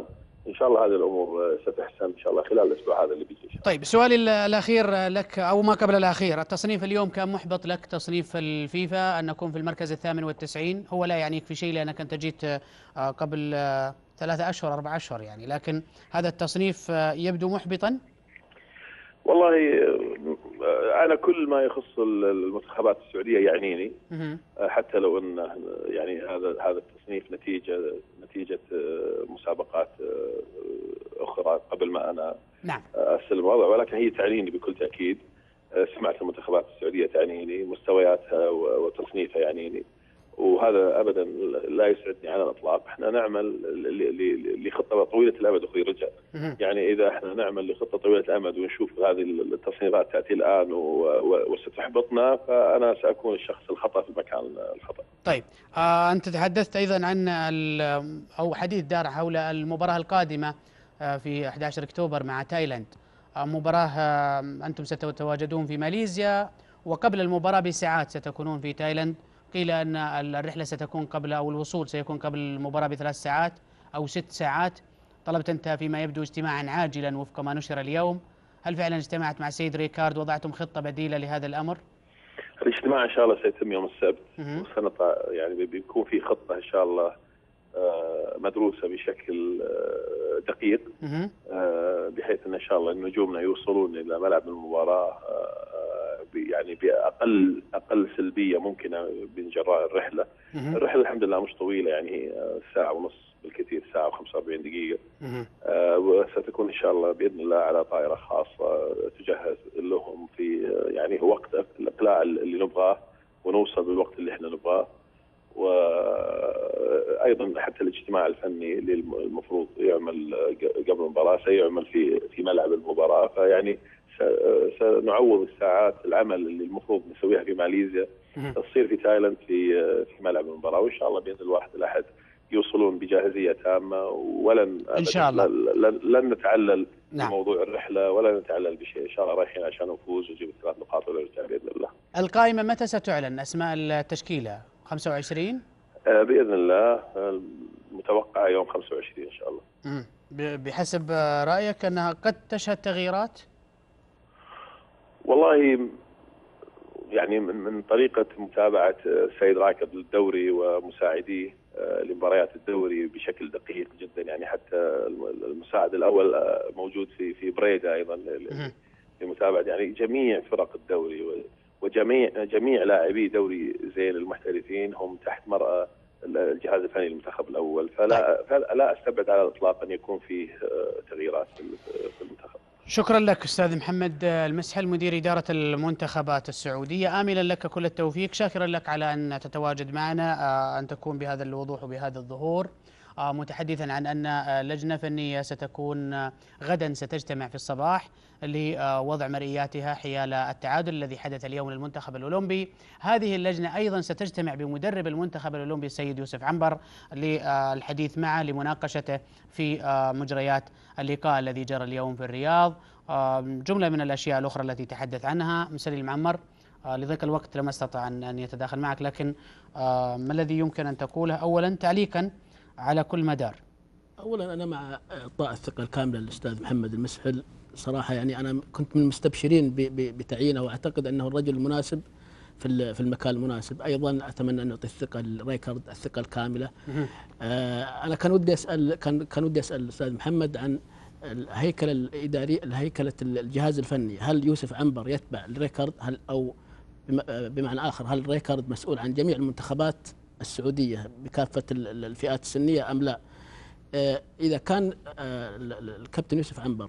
ان شاء الله هذه الامور ستحسن ان شاء الله خلال الاسبوع هذا اللي بيجي. طيب سؤالي الاخير لك او ما قبل الاخير، التصنيف اليوم كان محبط لك تصنيف الفيفا ان نكون في المركز 98، هو لا يعنيك في شيء لانك انت جيت قبل 3 أشهر 4 أشهر يعني، لكن هذا التصنيف يبدو محبطا. والله انا كل ما يخص المنتخبات السعوديه يعنيني، حتى لو ان يعني هذا التصنيف نتيجه مسابقات اخرى قبل ما انا نعم استلم الوضع، ولكن هي تعنيني بكل تاكيد. سمعت المنتخبات السعوديه تعنيني، مستوياتها وتصنيفها يعنيني، وهذا ابدا لا يسعدني على الاطلاق. احنا نعمل لخطه طويله الامد اخوي رجاء، يعني اذا احنا نعمل لخطه طويله الامد ونشوف هذه التصنيفات تاتي الان وستحبطنا، فانا ساكون الشخص الخطا في المكان الخطا. طيب انت تحدثت ايضا عن او حديث دار حول المباراه القادمه في 11 اكتوبر مع تايلاند، مباراه انتم ستتواجدون في ماليزيا، وقبل المباراه بساعات ستكونون في تايلاند. قيل أن الرحلة ستكون قبل أو الوصول سيكون قبل المباراة ب3 ساعات أو 6 ساعات. طلبت أنت فيما يبدو اجتماعا عاجلا وفق ما نشر اليوم، هل فعلا اجتمعت مع السيد ريكارد وضعتم خطة بديلة لهذا الأمر؟ الاجتماع إن شاء الله سيتم يوم السبت، يعني بيكون في خطة إن شاء الله مدروسة بشكل دقيق، بحيث أن شاء الله نجومنا يوصلون إلى ملعب المباراة يعني بأقل سلبية ممكنة من جراء الرحلة. الرحلة الحمد لله مش طويلة، يعني ساعة ونص بالكثير، ساعة و45 دقيقة، وستكون إن شاء الله بإذن الله على طائرة خاصة تجهز لهم في يعني وقت الإقلاع اللي نبغاه ونوصل بالوقت اللي احنا نبغاه. وأيضا حتى الاجتماع الفني اللي المفروض يعمل قبل المباراة سيعمل في ملعب المباراة، فيعني سنعوض الساعات العمل اللي المفروض نسويها في ماليزيا تصير في تايلاند في ملعب المباراة، وإن شاء الله بإذن الواحد الأحد يوصلون بجاهزية تامة، ولن إن شاء الله لن نتعلل بموضوع الرحلة ولا نتعلل بشيء. إن شاء الله رايحين عشان نفوز ونجيب 3 نقاط ونرجع بإذن الله. القائمة متى ستعلن أسماء التشكيلة؟ 25 بإذن الله، متوقع يوم 25 إن شاء الله. بحسب رأيك أنها قد تشهد تغييرات؟ والله يعني من طريقة متابعة السيد راكب للدوري ومساعديه لمباريات الدوري بشكل دقيق جدا، يعني حتى المساعد الأول موجود في بريدة أيضا لمتابعة يعني جميع فرق الدوري وجميع لاعبي دوري زين المحترفين هم تحت مرأى الجهاز الفني للمنتخب الأول، فلا أستبعد على الإطلاق أن يكون فيه تغييرات في المنتخب. شكرا لك أستاذ محمد المسحل مدير إدارة المنتخبات السعودية، آملا لك كل التوفيق، شاكرا لك على أن تتواجد معنا، أن تكون بهذا الوضوح وبهذا الظهور، متحدثا عن أن لجنة فنية ستكون غدا ستجتمع في الصباح لوضع مرئياتها حيال التعادل الذي حدث اليوم للمنتخب الأولمبي. هذه اللجنة أيضا ستجتمع بمدرب المنتخب الأولمبي السيد يوسف عنبر للحديث معه لمناقشته في مجريات اللقاء الذي جرى اليوم في الرياض. جملة من الأشياء الأخرى التي تحدث عنها مسلي المعمر، لذلك الوقت لم استطع أن يتداخل معك، لكن ما الذي يمكن أن تقوله أولا تعليقا على كل مدار؟ أولا أنا مع إعطاء الثقة الكاملة للأستاذ محمد المسحل، صراحة يعني أنا كنت من المستبشرين بتعيينه، وأعتقد أنه الرجل المناسب في المكان المناسب. أيضا أتمنى أن نعطي الثقة لريكارد الثقة الكاملة. أنا كان ودي أسأل الأستاذ محمد عن الهيكلة الإدارية، الهيكلة الجهاز الفني، هل يوسف عنبر يتبع الريكارد أو بمعنى آخر هل الريكارد مسؤول عن جميع المنتخبات السعودية بكافة الفئات السنية أم لا؟ إذا كان الكابتن يوسف عنبر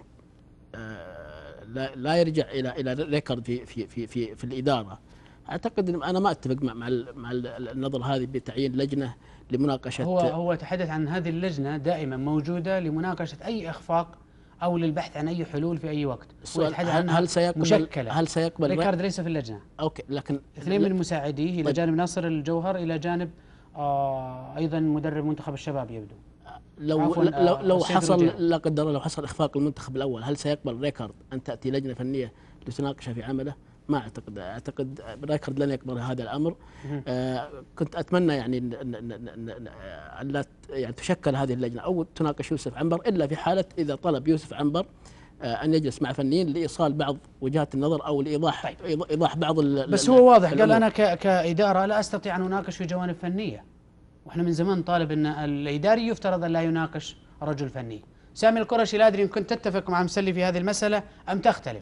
لا يرجع إلى ريكارد في الإدارة، أعتقد أنا ما أتفق مع النظرة هذه بتعيين لجنة لمناقشة. هو تحدث عن هذه اللجنة دائما موجودة لمناقشة أي إخفاق أو للبحث عن أي حلول في أي وقت. هل سيقبل ريكارد ليس في اللجنة؟ أوكي، لكن 2 من مساعديه إلى جانب ناصر الجوهر، إلى جانب أيضا مدرب منتخب الشباب يبدو. لو حصل لا قدر الله لو حصل إخفاق المنتخب الأول، هل سيقبل ريكارد أن تأتي لجنة فنية لتناقش في عمله؟ ما اعتقد ريكارد لن يقبل هذا الامر. كنت اتمنى يعني ان لا يعني تشكل هذه اللجنه او تناقش يوسف عنبر الا في حاله اذا طلب يوسف عنبر ان يجلس مع فنيين لايصال بعض وجهات النظر او لايضاح ايضاح بعض بس هو واضح قال انا كاداره لا استطيع ان اناقش في جوانب فنيه، واحنا من زمان طالب ان الاداري يفترض ان لا يناقش رجل فني. سامي القرشي لا ادري ان كنت تتفق مع مسلي في هذه المساله ام تختلف؟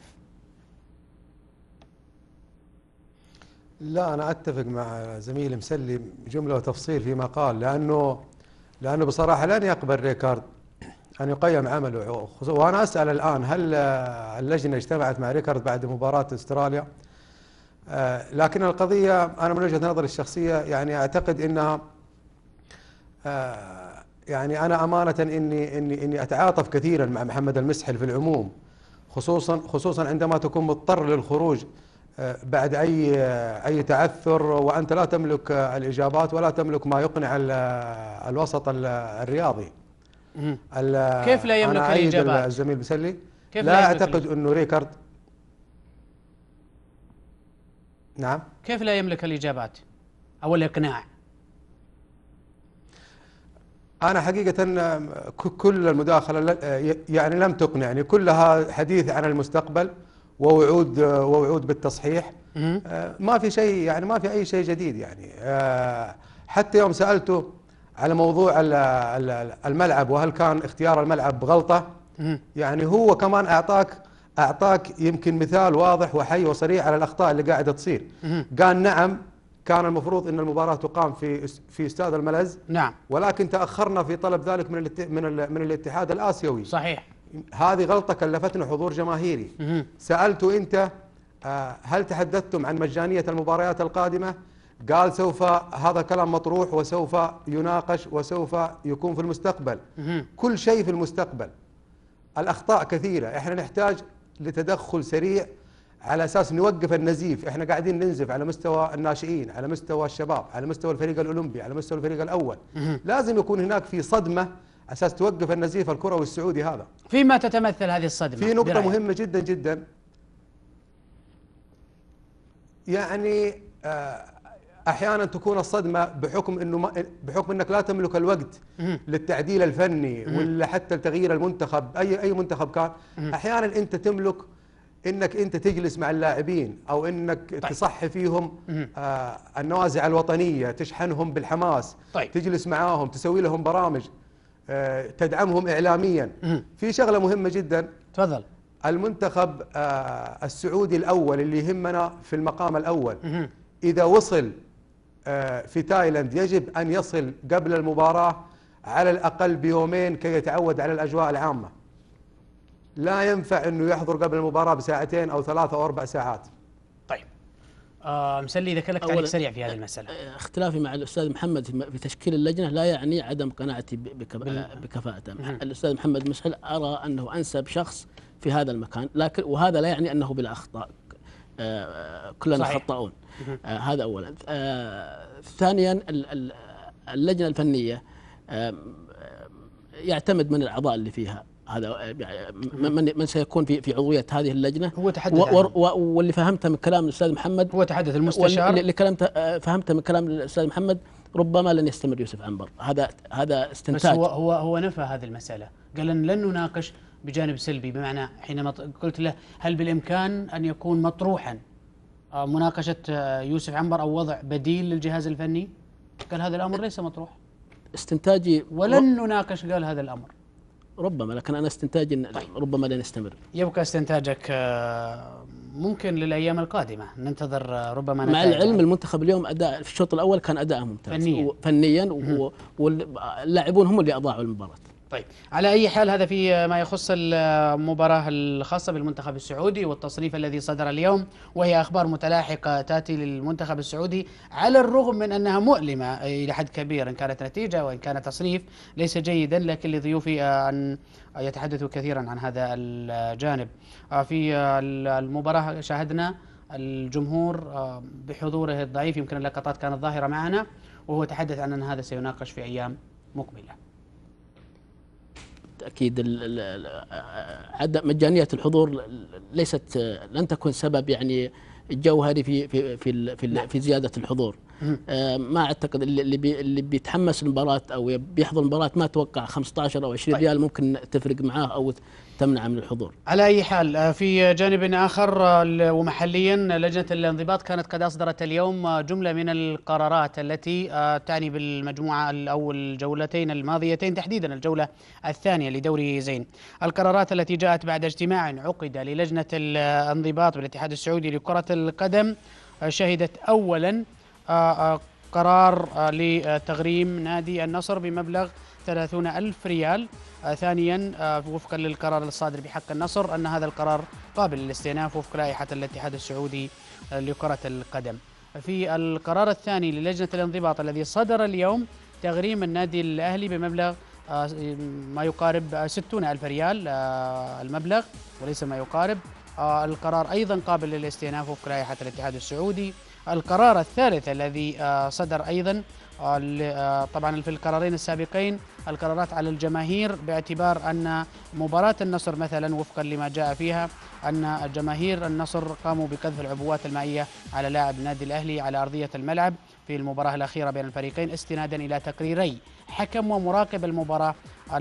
لا، أنا أتفق مع زميلي مسلي جملة وتفصيل فيما قال، لأنه بصراحة لن يقبل ريكارد أن يقيم عمله. وأنا أسأل الآن هل اللجنة اجتمعت مع ريكارد بعد مباراة استراليا؟ لكن القضية أنا من وجهة نظري الشخصية يعني أعتقد أنها يعني أنا أمانة إني أتعاطف كثيرا مع محمد المسحل في العموم، خصوصا عندما تكون مضطر للخروج بعد أي تعثر وأنت لا تملك الإجابات ولا تملك ما يقنع الوسط الرياضي. كيف لا يملك الإجابات؟ الزميل مسلي لا أعتقد أنه ريكارد. نعم، كيف لا يملك الإجابات أو الإقناع؟ أنا حقيقة كل المداخلة يعني لم تقنعني، كلها حديث عن المستقبل ووعود بالتصحيح. ما في شيء، يعني ما في أي شيء جديد يعني. حتى يوم سألته على موضوع الملعب وهل كان اختيار الملعب غلطة، يعني هو كمان أعطاك يمكن مثال واضح وحي وصريح على الأخطاء اللي قاعدة تصير. قال نعم كان المفروض أن المباراة تقام في استاد الملز، نعم، ولكن تأخرنا في طلب ذلك من الاتحاد الآسيوي. صحيح، هذه غلطة كلفتنا حضور جماهيري. سألته أنت هل تحدثتم عن مجانية المباريات القادمة؟ قال سوف، هذا كلام مطروح وسوف يناقش وسوف يكون في المستقبل. كل شيء في المستقبل. الأخطاء كثيرة، احنا نحتاج لتدخل سريع على أساس نوقف النزيف. احنا قاعدين ننزف على مستوى الناشئين، على مستوى الشباب، على مستوى الفريق الأولمبي، على مستوى الفريق الأول. لازم يكون هناك في صدمة أساس توقف النزيف الكروي السعودي هذا. فيما تتمثل هذه الصدمة؟ في نقطة مهمة جدا جدا، يعني أحيانا تكون الصدمة بحكم أنك لا تملك الوقت للتعديل الفني ولا حتى لتغيير المنتخب، أي منتخب كان. أحيانا أنت تملك أنك أنت تجلس مع اللاعبين أو أنك تصحي فيهم النوازع الوطنية، تشحنهم بالحماس، تجلس معاهم، تسوي لهم برامج، تدعمهم إعلاميا. في شغلة مهمة جدا، تفضل. المنتخب السعودي الأول اللي يهمنا في المقام الأول، إذا وصل في تايلاند يجب أن يصل قبل المباراة على الأقل بيومين كي يتعود على الأجواء العامة. لا ينفع أنه يحضر قبل المباراة بساعتين أو 3 أو 4 ساعات. طيب مسلي إذا كان لك تعليق سريع في هذه المسألة. اختلافي مع الأستاذ محمد في تشكيل اللجنة لا يعني عدم قناعتي بكفاءته. الأستاذ محمد مسحل أرى أنه أنسب شخص في هذا المكان، لكن وهذا لا يعني أنه بلا أخطاء، كلنا خطاؤون. هذا أولا. ثانيا اللجنة الفنية يعتمد من الأعضاء اللي فيها، هذا من سيكون في عضوية هذه اللجنة هو تحدث واللي فهمته من كلام الأستاذ محمد، هو تحدث المستشار اللي فهمته من كلام الأستاذ محمد ربما لن يستمر يوسف عنبر. هذا استنتاج. بس هو نفى هذه المسألة، قال أن لن نناقش بجانب سلبي، بمعنى حينما قلت له هل بالإمكان أن يكون مطروحا مناقشة يوسف عنبر أو وضع بديل للجهاز الفني؟ قال هذا الأمر ليس مطروح. استنتاجي ولن نناقش، قال هذا الأمر ربما، لكن أنا استنتاجي ربما لن يستمر. يبقى استنتاجك ممكن للأيام القادمة ننتظر ربما مع العلم المنتخب اليوم أداء في الشوط الأول كان أداء ممتاز فنيا واللاعبون هم اللي أضاعوا المباراة. طيب على أي حال هذا في ما يخص المباراة الخاصة بالمنتخب السعودي والتصنيف الذي صدر اليوم، وهي أخبار متلاحقة تأتي للمنتخب السعودي على الرغم من أنها مؤلمة إلى حد كبير، إن كانت نتيجة وإن كان تصنيف ليس جيدا، لكن لضيوفي أن يتحدثوا كثيرا عن هذا الجانب. في المباراة شاهدنا الجمهور بحضوره الضعيف، يمكن اللقطات كانت ظاهرة معنا، وهو تحدث عن أن هذا سيناقش في أيام مقبلة. أكيد عدم مجانية الحضور لن تكون سبب يعني الجوهري في زياده الحضور. ما اعتقد اللي بيتحمس المباراه او بيحضر المباراه ما اتوقع 15 او 20 ريال ممكن تفرق معاه او تمنع من الحضور. على أي حال، في جانب آخر ومحليا، لجنة الانضباط كانت قد أصدرت اليوم جملة من القرارات التي تعني بالمجموعة أو الجولتين الماضيتين، تحديدا الجولة الثانية لدوري زين. القرارات التي جاءت بعد اجتماع عقد للجنة الانضباط بالاتحاد السعودي لكرة القدم شهدت أولا قرار لتغريم نادي النصر بمبلغ 30,000 ريال. ثانيا، وفقا للقرار الصادر بحق النصر أن هذا القرار قابل للاستئناف وفق لائحة الاتحاد السعودي لكرة القدم. في القرار الثاني للجنة الانضباط الذي صدر اليوم تغريم النادي الأهلي بمبلغ ما يقارب 60,000 ريال المبلغ وليس ما يقارب. القرار أيضا قابل للاستئناف وفق لائحة الاتحاد السعودي. القرار الثالث الذي صدر أيضا طبعا في القرارين السابقين القرارات على الجماهير، باعتبار أن مباراة النصر مثلا وفقا لما جاء فيها أن جماهير النصر قاموا بقذف العبوات المائية على لاعب النادي الأهلي على أرضية الملعب في المباراة الأخيرة بين الفريقين، استنادا إلى تقريري حكم ومراقب المباراة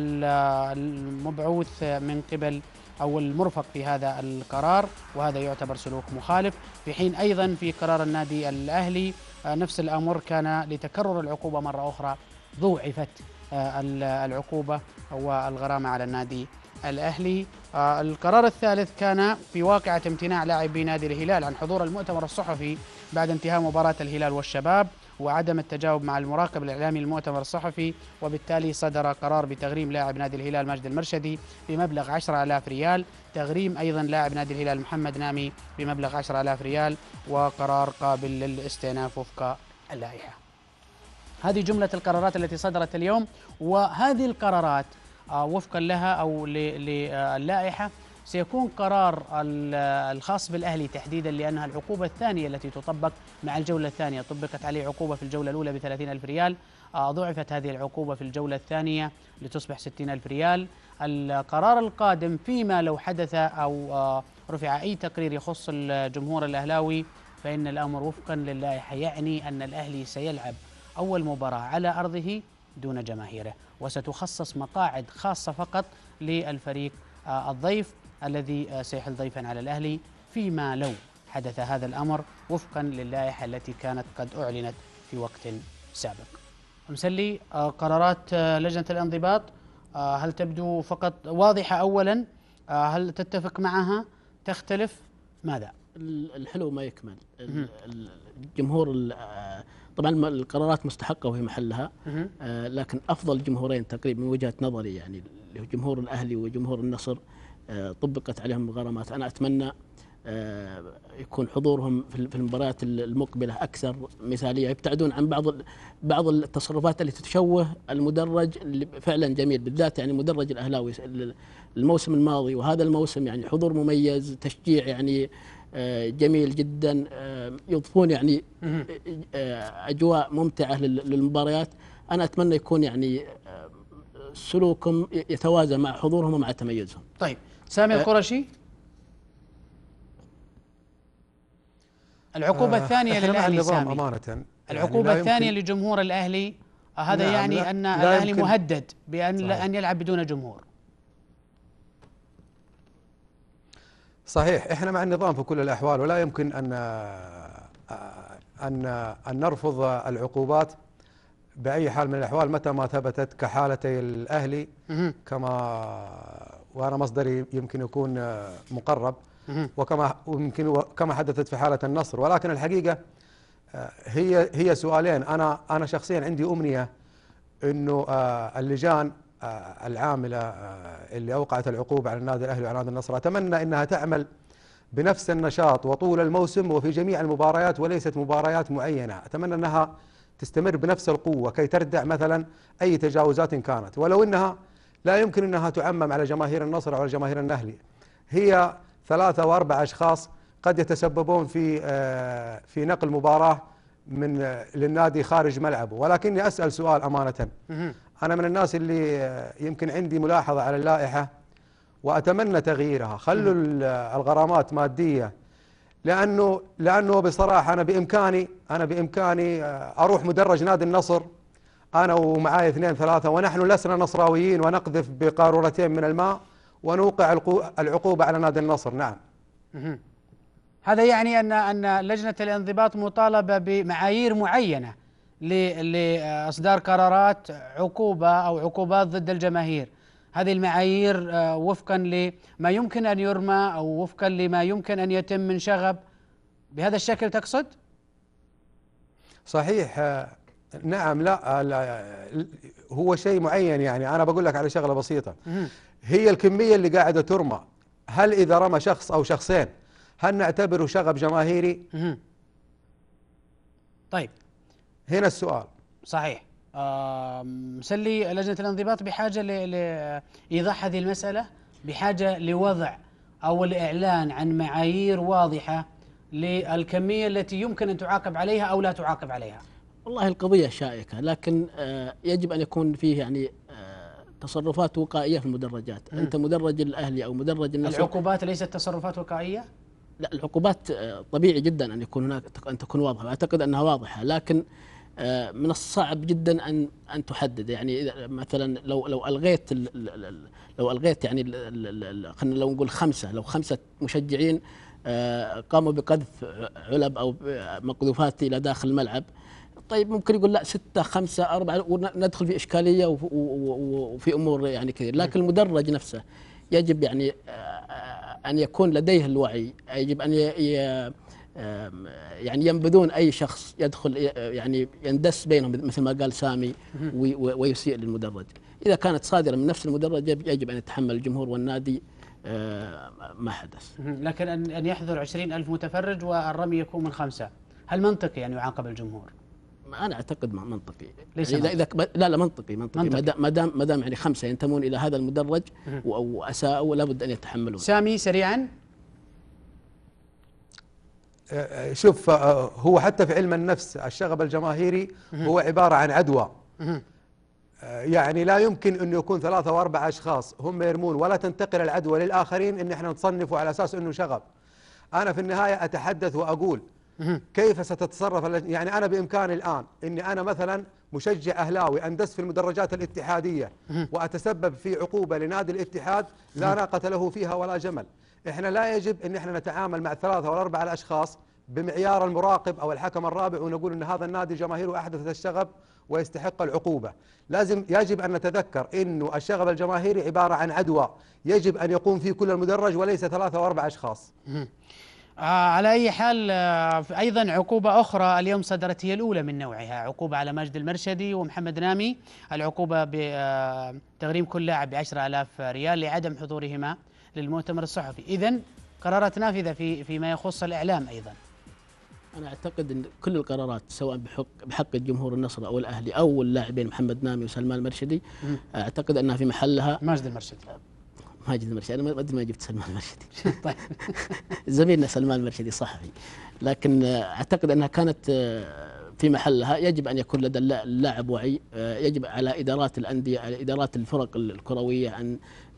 المبعوث من قبل أو المرفق في هذا القرار، وهذا يعتبر سلوك مخالف. في حين أيضا في قرار النادي الأهلي نفس الأمر كان لتكرر العقوبة مرة أخرى ضوعفت العقوبة والغرامة على النادي الأهلي. القرار الثالث كان في واقعة امتناع لاعبي نادي الهلال عن حضور المؤتمر الصحفي بعد انتهاء مباراة الهلال والشباب وعدم التجاوب مع المراقب الإعلامي للمؤتمر الصحفي، وبالتالي صدر قرار بتغريم لاعب نادي الهلال ماجد المرشدي بمبلغ 10,000 ريال، تغريم أيضا لاعب نادي الهلال محمد نامي بمبلغ 10,000 ريال، وقرار قابل للاستئناف وفق اللائحة. هذه جملة القرارات التي صدرت اليوم، وهذه القرارات وفقا لها أو للائحة سيكون قرار الخاص بالأهلي تحديدا، لأنها العقوبة الثانية التي تطبق مع الجولة الثانية. طبقت عليه عقوبة في الجولة الأولى ب30,000 ريال، ضعفت هذه العقوبة في الجولة الثانية لتصبح 60,000 ريال. القرار القادم فيما لو حدث أو رفع أي تقرير يخص الجمهور الأهلاوي، فإن الأمر وفقا للائحة يعني أن الأهلي سيلعب أول مباراة على أرضه دون جماهيره، وستخصص مقاعد خاصة فقط للفريق الضيف الذي سيحل ضيفا على الأهلي، فيما لو حدث هذا الأمر وفقا للائحة التي كانت قد أعلنت في وقت سابق. مسلي، قرارات لجنة الانضباط هل تبدو فقط واضحة أولا؟ هل تتفق معها؟ تختلف؟ ماذا؟ الحلو ما يكمل. الجمهور طبعا القرارات مستحقة وفي محلها، لكن أفضل جمهورين تقريبا من وجهة نظري يعني اللي هو جمهور الأهلي وجمهور النصر طبقت عليهم غرامات. أنا أتمنى يكون حضورهم في المباريات المقبلة أكثر مثالية، يبتعدون عن بعض التصرفات التي تشوه المدرج اللي فعلا جميل، بالذات يعني مدرج الأهلاوي الموسم الماضي وهذا الموسم يعني حضور مميز، تشجيع يعني جميل جدا، يضفون يعني أجواء ممتعة للمباريات. أنا أتمنى يكون يعني سلوكهم يتوازن مع حضورهم ومع تميزهم. طيب سامي القرشي، العقوبة الثانية للأهلي سامي، أمانة العقوبة الثانية لجمهور الأهلي، هذا نعم يعني أن الأهلي مهدد بأن يلعب بدون جمهور. صحيح، احنا مع النظام في كل الأحوال، ولا يمكن أن نرفض العقوبات بأي حال من الأحوال متى ما ثبتت كحالتي الأهلي وأنا مصدري يمكن يكون مقرب، كما حدثت في حالة النصر. ولكن الحقيقة هي سؤالين. أنا شخصيا عندي أمنية إنه اللجان العاملة اللي أوقعت العقوبة على النادي الأهلي وعلى نادي النصر أتمنى أنها تعمل بنفس النشاط وطول الموسم وفي جميع المباريات وليست مباريات معينة. أتمنى أنها تستمر بنفس القوة كي تردع مثلا أي تجاوزات كانت، ولو أنها لا يمكن أنها تعمم على جماهير النصر أو على جماهير الأهلي. هي 3 و4 أشخاص قد يتسببون في نقل مباراة للنادي خارج ملعبه. ولكني أسأل سؤال أمانة، أنا من الناس اللي يمكن عندي ملاحظة على اللائحة وأتمنى تغييرها. خلوا الغرامات مادية لانه بصراحه انا بامكاني اروح مدرج نادي النصر انا ومعاي 2 3 ونحن لسنا نصراويين ونقذف بقارورتين من الماء ونوقع العقوبه على نادي النصر. نعم. هذا يعني ان لجنه الانضباط مطالبه بمعايير معينه لاصدار قرارات عقوبه او عقوبات ضد الجماهير. هذه المعايير وفقا لما يمكن ان يرمى او وفقا لما يمكن ان يتم من شغب بهذا الشكل تقصد؟ صحيح. نعم. لا هو شيء معين. يعني انا بقول لك على شغله بسيطه. هي الكميه اللي قاعده ترمى، هل اذا رمى شخص او شخصين هل نعتبره شغب جماهيري؟ طيب هنا السؤال. صحيح. مسلي لجنة الانضباط بحاجة لإيضاح هذه المسألة، بحاجة لوضع أو الإعلان عن معايير واضحة للكمية التي يمكن أن تعاقب عليها أو لا تعاقب عليها. والله القضية شائكة، لكن يجب أن يكون فيه يعني تصرفات وقائية في المدرجات. أنت مدرج الأهلي أو مدرج النصر، العقوبات ليست تصرفات وقائية؟ لا، العقوبات طبيعي جدا أن يكون هناك، أن تكون واضحة، أعتقد أنها واضحة، لكن من الصعب جدا أن تحدد. يعني إذا مثلا لو ألغيت يعني خلينا لو نقول 5، لو 5 مشجعين قاموا بقذف علب أو مقذوفات إلى داخل الملعب، طيب ممكن يقول لا 6 5 4 وندخل في إشكالية وفي أمور يعني كثير. لكن المدرج نفسه يجب يعني أن يكون لديه الوعي، يجب أن يعني ينبذون أي شخص يدخل يعني يندس بينهم مثل ما قال سامي ويسيء للمدرج. إذا كانت صادرة من نفس المدرج يجب أن يتحمل الجمهور والنادي ما حدث. لكن أن يحضر 20,000 متفرج والرمي يكون من 5، هل منطقي أن يعاقب الجمهور؟ أنا أعتقد منطقي. ليس يعني إذا لا منطقي ما دام يعني 5 ينتمون إلى هذا المدرج وأساءوا لابد أن يتحملون. سامي سريعا. شوف، هو حتى في علم النفس الشغب الجماهيري هو عبارة عن عدوى. يعني لا يمكن أن يكون 3 و4 أشخاص هم يرمون ولا تنتقل العدوى للآخرين إن احنا نصنفه على أساس أنه شغب. أنا في النهاية أتحدث وأقول كيف ستتصرف. يعني أنا بإمكاني الآن أني أنا مثلا مشجع أهلاوي أندس في المدرجات الاتحادية وأتسبب في عقوبة لنادي الاتحاد لا ناقة له فيها ولا جمل. إحنا لا يجب أن احنا نتعامل مع 3 و4 الأشخاص بمعيار المراقب أو الحكم الرابع ونقول أن هذا النادي جماهيره أحدثت الشغب ويستحق العقوبة. يجب أن نتذكر أنه الشغب الجماهيري عبارة عن عدوى يجب أن يقوم فيه كل المدرج وليس 3 و4 أشخاص. على أي حال أيضا عقوبة أخرى اليوم صدرت هي الأولى من نوعها، عقوبة على ماجد المرشدي ومحمد نامي، العقوبة بتغريم كل لاعب ب10,000 ريال لعدم حضورهما للمؤتمر الصحفي. إذن قرارات نافذة فيما يخص الإعلام أيضا. أنا أعتقد أن كل القرارات سواء بحق الجمهور النصر أو الأهلي أو اللاعبين محمد نامي وسلمان المرشدي أعتقد أنها في محلها. ماجد المرشدي أنا ما أدري ما جبت سلمان المرشدي. طيب زميلنا سلمان المرشدي صحفي، لكن أعتقد أنها كانت في محلها. يجب أن يكون لدى اللاعب وعي، يجب على إدارات الأندية على إدارات الفرق الكروية أن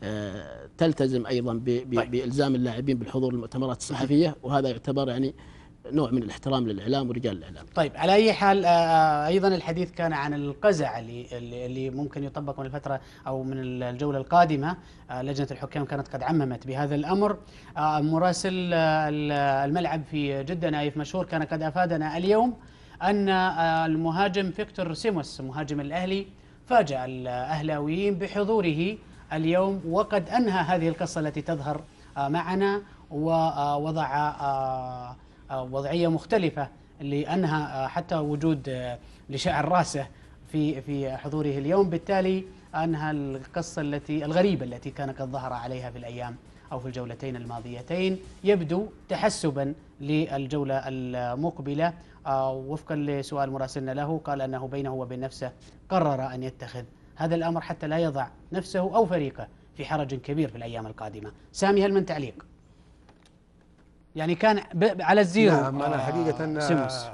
تلتزم أيضا بإلزام اللاعبين بالحضور للمؤتمرات الصحفية، وهذا يعتبر يعني نوع من الاحترام للإعلام ورجال الإعلام. طيب على أي حال أيضا الحديث كان عن القزع اللي ممكن يطبق من الفترة أو من الجولة القادمة. لجنة الحكام كانت قد عممت بهذا الأمر. مراسل الملعب في جدة نايف مشهور كان قد أفادنا اليوم أن المهاجم فيكتور سيموس مهاجم الأهلي فاجأ الأهلاويين بحضوره اليوم، وقد أنهى هذه القصة التي تظهر معنا ووضع وضعية مختلفة لأنهى حتى وجود لشعر راسه في حضوره اليوم. بالتالي أنهى القصة الغريبة التي كان قد ظهر عليها في الأيام أو في الجولتين الماضيتين، يبدو تحسبا للجولة المقبلة. وفقا لسؤال مراسلنا له قال أنه بينه وبين نفسه قرر أن يتخذ هذا الأمر حتى لا يضع نفسه أو فريقه في حرج كبير في الأيام القادمة. سامي، هل من تعليق؟ يعني كان على الزيرو. نعم، أنا حقيقة سيموس.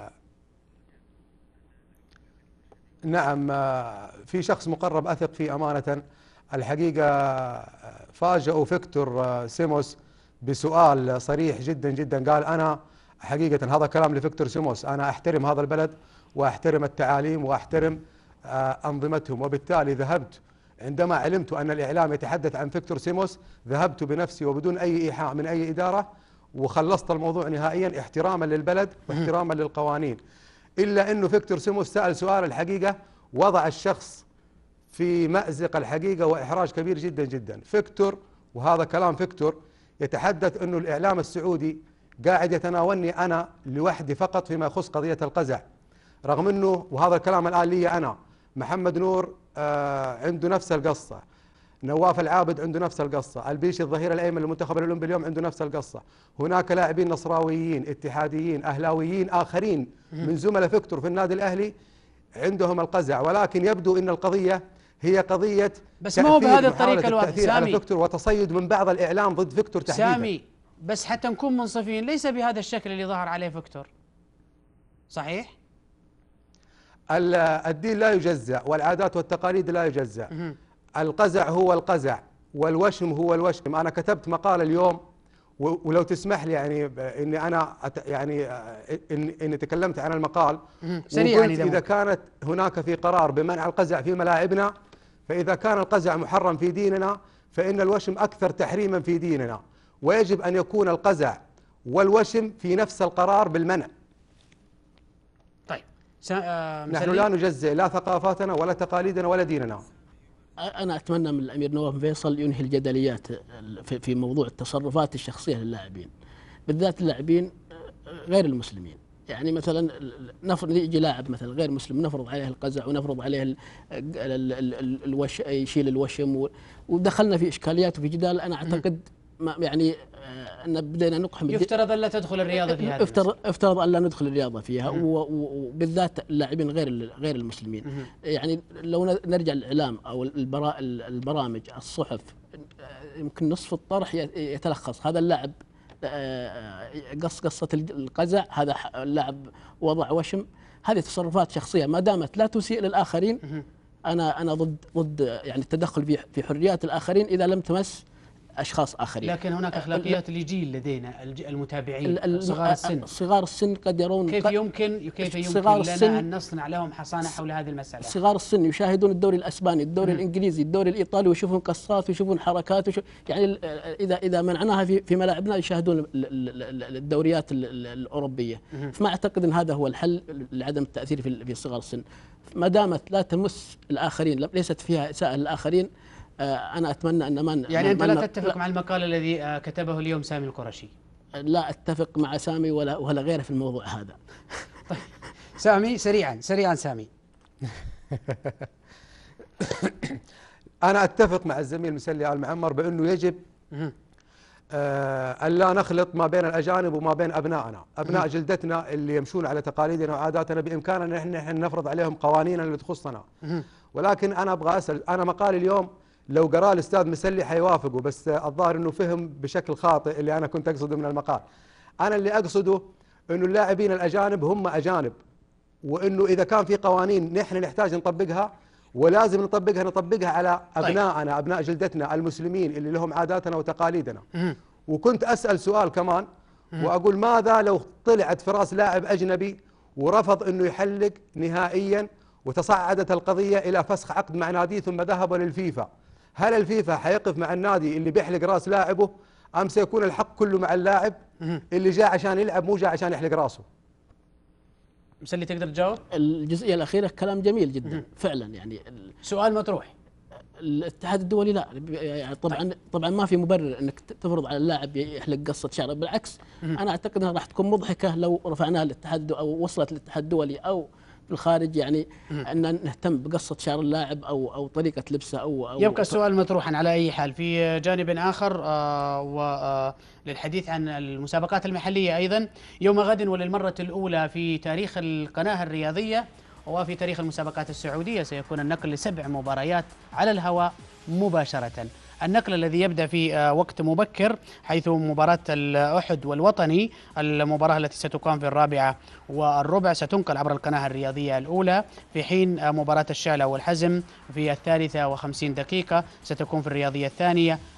نعم، في شخص مقرب أثق فيه أمانة. الحقيقة فاجأوا فيكتور سيموس بسؤال صريح جدا جدا، قال حقيقة هذا كلام لفيكتور سيموس. أنا أحترم هذا البلد وأحترم التعاليم وأحترم أنظمتهم، وبالتالي ذهبت عندما علمت أن الإعلام يتحدث عن فيكتور سيموس، ذهبت بنفسي وبدون أي إيحاء من أي إدارة وخلصت الموضوع نهائيا احتراما للبلد واحتراما للقوانين. إلا أنه فيكتور سيموس سأل سؤال الحقيقة وضع الشخص في مأزق الحقيقة وإحراج كبير جدا جدا. فيكتور، وهذا كلام فيكتور، يتحدث أنه الإعلام السعودي قاعد يتناولني أنا لوحدي فقط فيما يخص قضية القزع، رغم أنه، وهذا الكلام الآن لي أنا، محمد نور عنده نفس القصة، نواف العابد عنده نفس القصة، البيشي الظهير الأيمن للمنتخب الأولمبي اليوم عنده نفس القصة، هناك لاعبين نصراويين اتحاديين أهلاويين آخرين من زملاء فيكتور في النادي الأهلي عندهم القزع، ولكن يبدو أن القضية هي قضية بس ما هو بهذه الطريقة الواحد سامي على فيكتور وتصيد من بعض الإعلام ضد فيكتور تحديدا. سامي بس حتى نكون منصفين، ليس بهذا الشكل اللي ظهر عليه فيكتور، صحيح؟ الدين لا يجزأ والعادات والتقاليد لا يجزأ. القزع هو القزع والوشم هو الوشم. أنا كتبت مقال اليوم، ولو تسمح لي يعني اني انا يعني اني تكلمت عن المقال سريعا اذا كانت هناك في قرار بمنع القزع في ملاعبنا، فاذا كان القزع محرم في ديننا فان الوشم اكثر تحريما في ديننا، ويجب ان يكون القزع والوشم في نفس القرار بالمنع. طيب نحن لا نجزئ لا ثقافتنا ولا تقاليدنا ولا ديننا. أنا أتمنى من الأمير نواف فيصل ينهي الجدليات في موضوع التصرفات الشخصية للاعبين، بالذات اللاعبين غير المسلمين. يعني مثلا نفرض يجي لاعب مثلا غير مسلم نفرض عليه القزع ونفرض عليه يشيل الوشم، ودخلنا في إشكاليات وفي جدال. أنا أعتقد يعني أن بدينا نقحم. يفترض أن لا تدخل الرياضة فيها، افترض أن لا ندخل الرياضة فيها، وبالذات اللاعبين غير المسلمين. يعني لو نرجع للإعلام أو البرامج الصحف، يمكن نصف الطرح يتلخص هذا اللاعب قصة القزع، هذا اللاعب وضع وشم. هذه تصرفات شخصية ما دامت لا تسيء للآخرين. أنا ضد يعني التدخل في حريات الآخرين إذا لم تمس أشخاص آخرين. لكن هناك أخلاقيات لجيل لدينا المتابعين صغار السن. صغار السن قد يرون كيف يمكن لنا أن نصنع لهم حصانة حول هذه المسألة. صغار السن يشاهدون الدوري الأسباني، الدوري الإنجليزي، الدوري الإيطالي، ويشوفون قصات ويشوفون حركات يعني إذا منعناها في ملاعبنا يشاهدون الدوريات الأوروبية. فما أعتقد أن هذا هو الحل لعدم التأثير في صغار السن. ما دامت لا تمس الآخرين، ليست فيها إساءة للآخرين، أنا أتمنى أن ما يعني أنت لا تتفق مع المقال الذي كتبه اليوم سامي القرشي؟ لا أتفق مع سامي ولا غيره في الموضوع هذا. طيب سامي سريعا سامي. أنا أتفق مع الزميل مسلي آل معمر بأنه يجب أن لا نخلط ما بين الأجانب وما بين أبنائنا، أبناء جلدتنا اللي يمشون على تقاليدنا وعاداتنا بإمكاننا نحن نفرض عليهم قوانيننا اللي تخصنا. ولكن أنا أبغى أسأل، أنا مقالي اليوم لو قرأ الأستاذ مسلي حيوافقه، بس الظاهر أنه فهم بشكل خاطئ اللي أنا كنت أقصده من المقال. أنا اللي أقصده أنه اللاعبين الأجانب هم أجانب، وأنه إذا كان في قوانين نحن نحتاج نطبقها ولازم نطبقها على أبنائنا، أبناء جلدتنا المسلمين اللي لهم عاداتنا وتقاليدنا. وكنت أسأل سؤال كمان وأقول ماذا لو طلعت في راس لاعب أجنبي ورفض أنه يحلق نهائيا وتصعدت القضية إلى فسخ عقد مع ناديه ثم ذهب للفيفا؟ هل الفيفا حيقف مع النادي اللي بيحلق راس لاعبه، أم سيكون الحق كله مع اللاعب اللي جاء عشان يلعب مو جاء عشان يحلق راسه؟ مسلي تقدر تجاوب؟ الجزئية الأخيرة كلام جميل جدا فعلا. يعني سؤال مطروح. الاتحاد الدولي لا يعني طبعا ما في مبرر انك تفرض على اللاعب يحلق قصة شعره، بالعكس انا اعتقد انها راح تكون مضحكة لو رفعناها للاتحاد او وصلت للاتحاد الدولي او في الخارج، يعني ان نهتم بقصة شعر اللاعب او طريقة لبسه او يبقى السؤال مطروحا على اي حال. في جانب اخر وللحديث عن المسابقات المحلية ايضا، يوم غد وللمرة الاولى في تاريخ القناة الرياضية وفي تاريخ المسابقات السعودية سيكون النقل ل7 مباريات على الهواء مباشرة. النقل الذي يبدأ في وقت مبكر، حيث مباراة الأحد والوطني المباراة التي ستقام في 4:15 ستنقل عبر القناة الرياضية الأولى، في حين مباراة الشعلة والحزم في 53 دقيقة ستكون في الرياضية الثانية.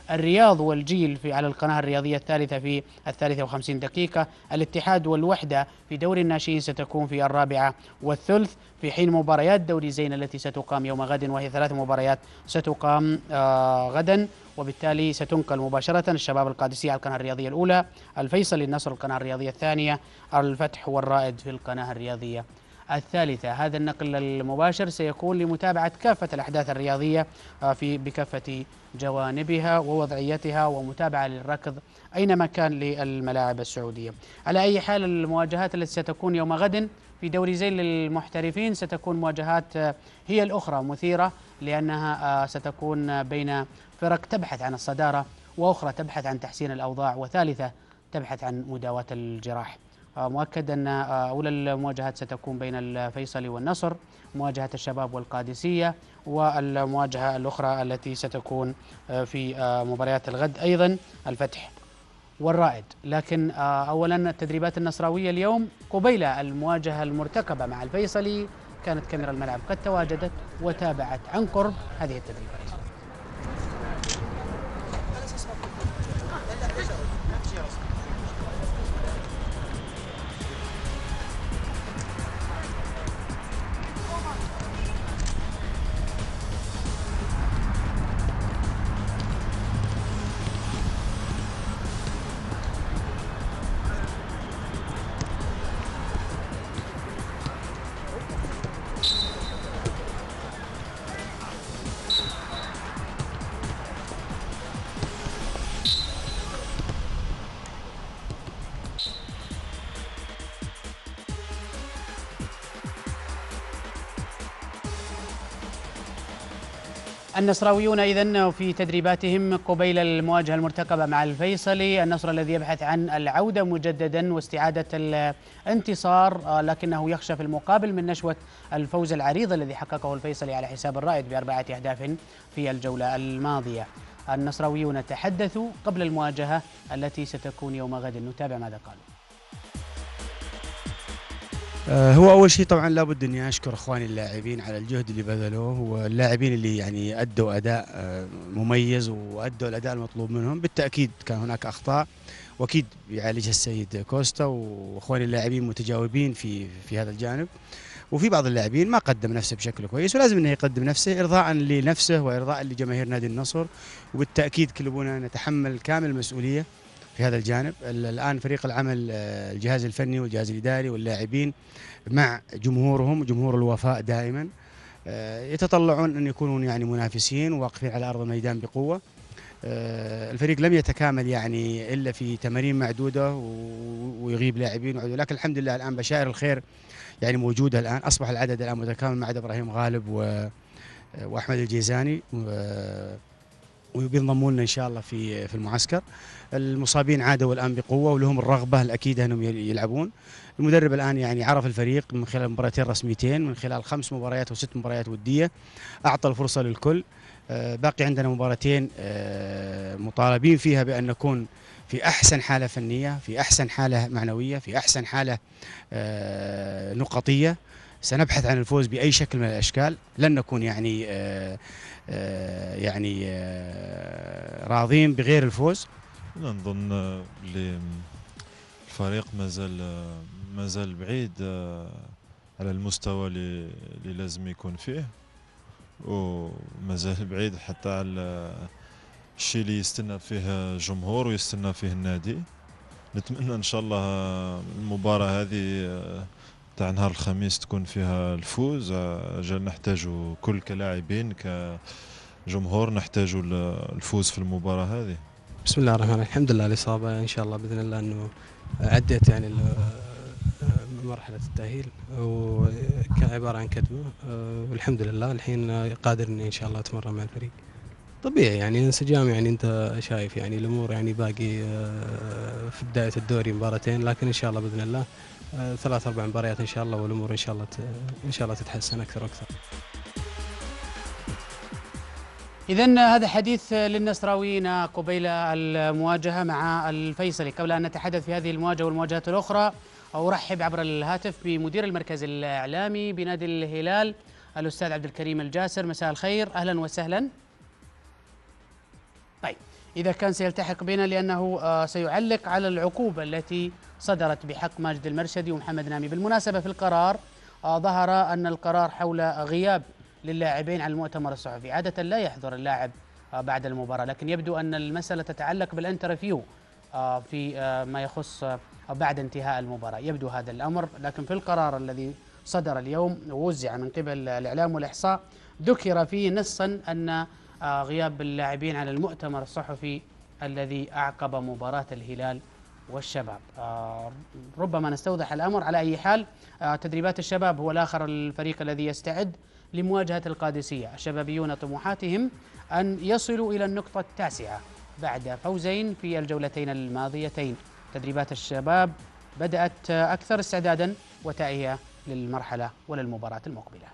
الرياض والجيل على القناة الرياضية الثالثة في 53 دقيقة. الاتحاد والوحدة في دوري الناشئين ستكون في 4:30، في حين مباريات دوري زين التي ستقام يوم غد، وهي 3 مباريات ستقام غدا، وبالتالي ستنقل مباشرة. الشباب القادسية على القناة الرياضية الأولى، الفيصلي النصر القناة الرياضية الثانية، الفتح والرائد في القناة الرياضية الثالثة. هذا النقل المباشر سيكون لمتابعة كافة الأحداث الرياضية بكافة جوانبها ووضعيتها، ومتابعة للركض أينما كان للملاعب السعودية. على أي حال، المواجهات التي ستكون يوم غد في دوري زين للمحترفين ستكون مواجهات هي الأخرى مثيرة، لأنها ستكون بين فرق تبحث عن الصدارة، وأخرى تبحث عن تحسين الأوضاع، وثالثة تبحث عن مداواة الجراح. مؤكد أن أولى المواجهات ستكون بين الفيصلي والنصر، مواجهة الشباب والقادسية، والمواجهة الأخرى التي ستكون في مباريات الغد أيضا الفتح والرائد. لكن أولا التدريبات النصراوية اليوم قبيل المواجهة المرتقبة مع الفيصلي كانت كاميرا الملعب قد تواجدت وتابعت عن قرب هذه التدريبات. النصراويون إذن في تدريباتهم قبيل المواجهة المرتقبة مع الفيصلي، النصر الذي يبحث عن العودة مجددا واستعادة الانتصار، لكنه يخشى في المقابل من نشوة الفوز العريض الذي حققه الفيصلي على حساب الرائد ب4 أهداف في الجولة الماضية. النصراويون تحدثوا قبل المواجهة التي ستكون يوم غد، نتابع ماذا قالوا. هو أول شيء طبعا لابد أني أشكر إخواني اللاعبين على الجهد اللي بذلوه، واللاعبين اللي يعني أدوا أداء مميز وأدوا الأداء المطلوب منهم. بالتأكيد كان هناك أخطاء وأكيد يعالجها السيد كوستا، وإخواني اللاعبين متجاوبين في هذا الجانب، وفي بعض اللاعبين ما قدم نفسه بشكل كويس، ولازم أنه يقدم نفسه إرضاء لنفسه وإرضاء لجماهير نادي النصر، وبالتأكيد كلنا نتحمل كامل المسؤولية في هذا الجانب. الآن فريق العمل الجهاز الفني والجهاز الإداري واللاعبين مع جمهورهم وجمهور الوفاء دائما يتطلعون أن يكونوا يعني منافسين واقفين على أرض الميدان بقوة. الفريق لم يتكامل يعني إلا في تمارين معدودة ويغيب لاعبين، لكن الحمد لله الآن بشائر الخير يعني موجودة الآن، أصبح العدد الآن متكامل مع إبراهيم غالب وأحمد الجيزاني، وبينضمون لنا إن شاء الله في المعسكر. المصابين عادوا الآن بقوة ولهم الرغبة الأكيدة أنهم يلعبون. المدرب الآن يعني عرف الفريق من خلال مباراتين رسميتين، من خلال 5 مباريات و6 مباريات ودية، أعطى الفرصة للكل. باقي عندنا مباراتين مطالبين فيها بأن نكون في أحسن حالة فنية، في أحسن حالة معنوية، في أحسن حالة نقطية. سنبحث عن الفوز بأي شكل من الأشكال، لن نكون يعني راضين بغير الفوز. نظن الفريق مازال بعيد على المستوى اللي لازم يكون فيه، ومازال بعيد حتى على الشيء اللي يستنى فيه الجمهور ويستنى فيه النادي. نتمنى ان شاء الله المباراة هذه تاع نهار الخميس تكون فيها الفوز. اجل نحتاج كل كلاعبين كجمهور نحتاج الفوز في المباراة هذه. بسم الله الرحمن الرحيم. الحمد لله الإصابة إن شاء الله بإذن الله أنه عديت يعني مرحلة التأهيل وكعبارة عن كدمة، والحمد لله الحين قادر إني إن شاء الله أتمرن مع الفريق. طبيعي يعني انسجام، يعني أنت شايف يعني الأمور يعني باقي في بداية الدوري مباراتين، لكن إن شاء الله بإذن الله 3-4 مباريات إن شاء الله، والأمور إن شاء الله تتحسن أكثر وأكثر. إذن هذا حديث للنصراويين قبيل المواجهة مع الفيصلي. قبل أن نتحدث في هذه المواجهة والمواجهات الأخرى، أرحب عبر الهاتف بمدير المركز الإعلامي بنادي الهلال الأستاذ عبد الكريم الجاسر. مساء الخير، أهلا وسهلا. طيب، إذا كان سيلتحق بنا، لأنه سيعلق على العقوبة التي صدرت بحق ماجد المرشدي ومحمد نامي. بالمناسبة في القرار ظهر أن القرار حول غياب للاعبين عن المؤتمر الصحفي. عادة لا يحضر اللاعب بعد المباراة، لكن يبدو أن المسألة تتعلق بالانترفيو في ما يخص بعد انتهاء المباراة، يبدو هذا الأمر. لكن في القرار الذي صدر اليوم ووزع من قبل الإعلام والإحصاء ذكر فيه نصا أن غياب اللاعبين عن المؤتمر الصحفي الذي أعقب مباراة الهلال والشباب. ربما نستوضح الأمر. على أي حال تدريبات الشباب هو الآخر الفريق الذي يستعد لمواجهة القادسية. الشبابيون طموحاتهم أن يصلوا إلى النقطة 9 بعد فوزين في الجولتين الماضيتين. تدريبات الشباب بدأت أكثر استعدادا وتأهية للمرحلة وللمباراة المقبلة.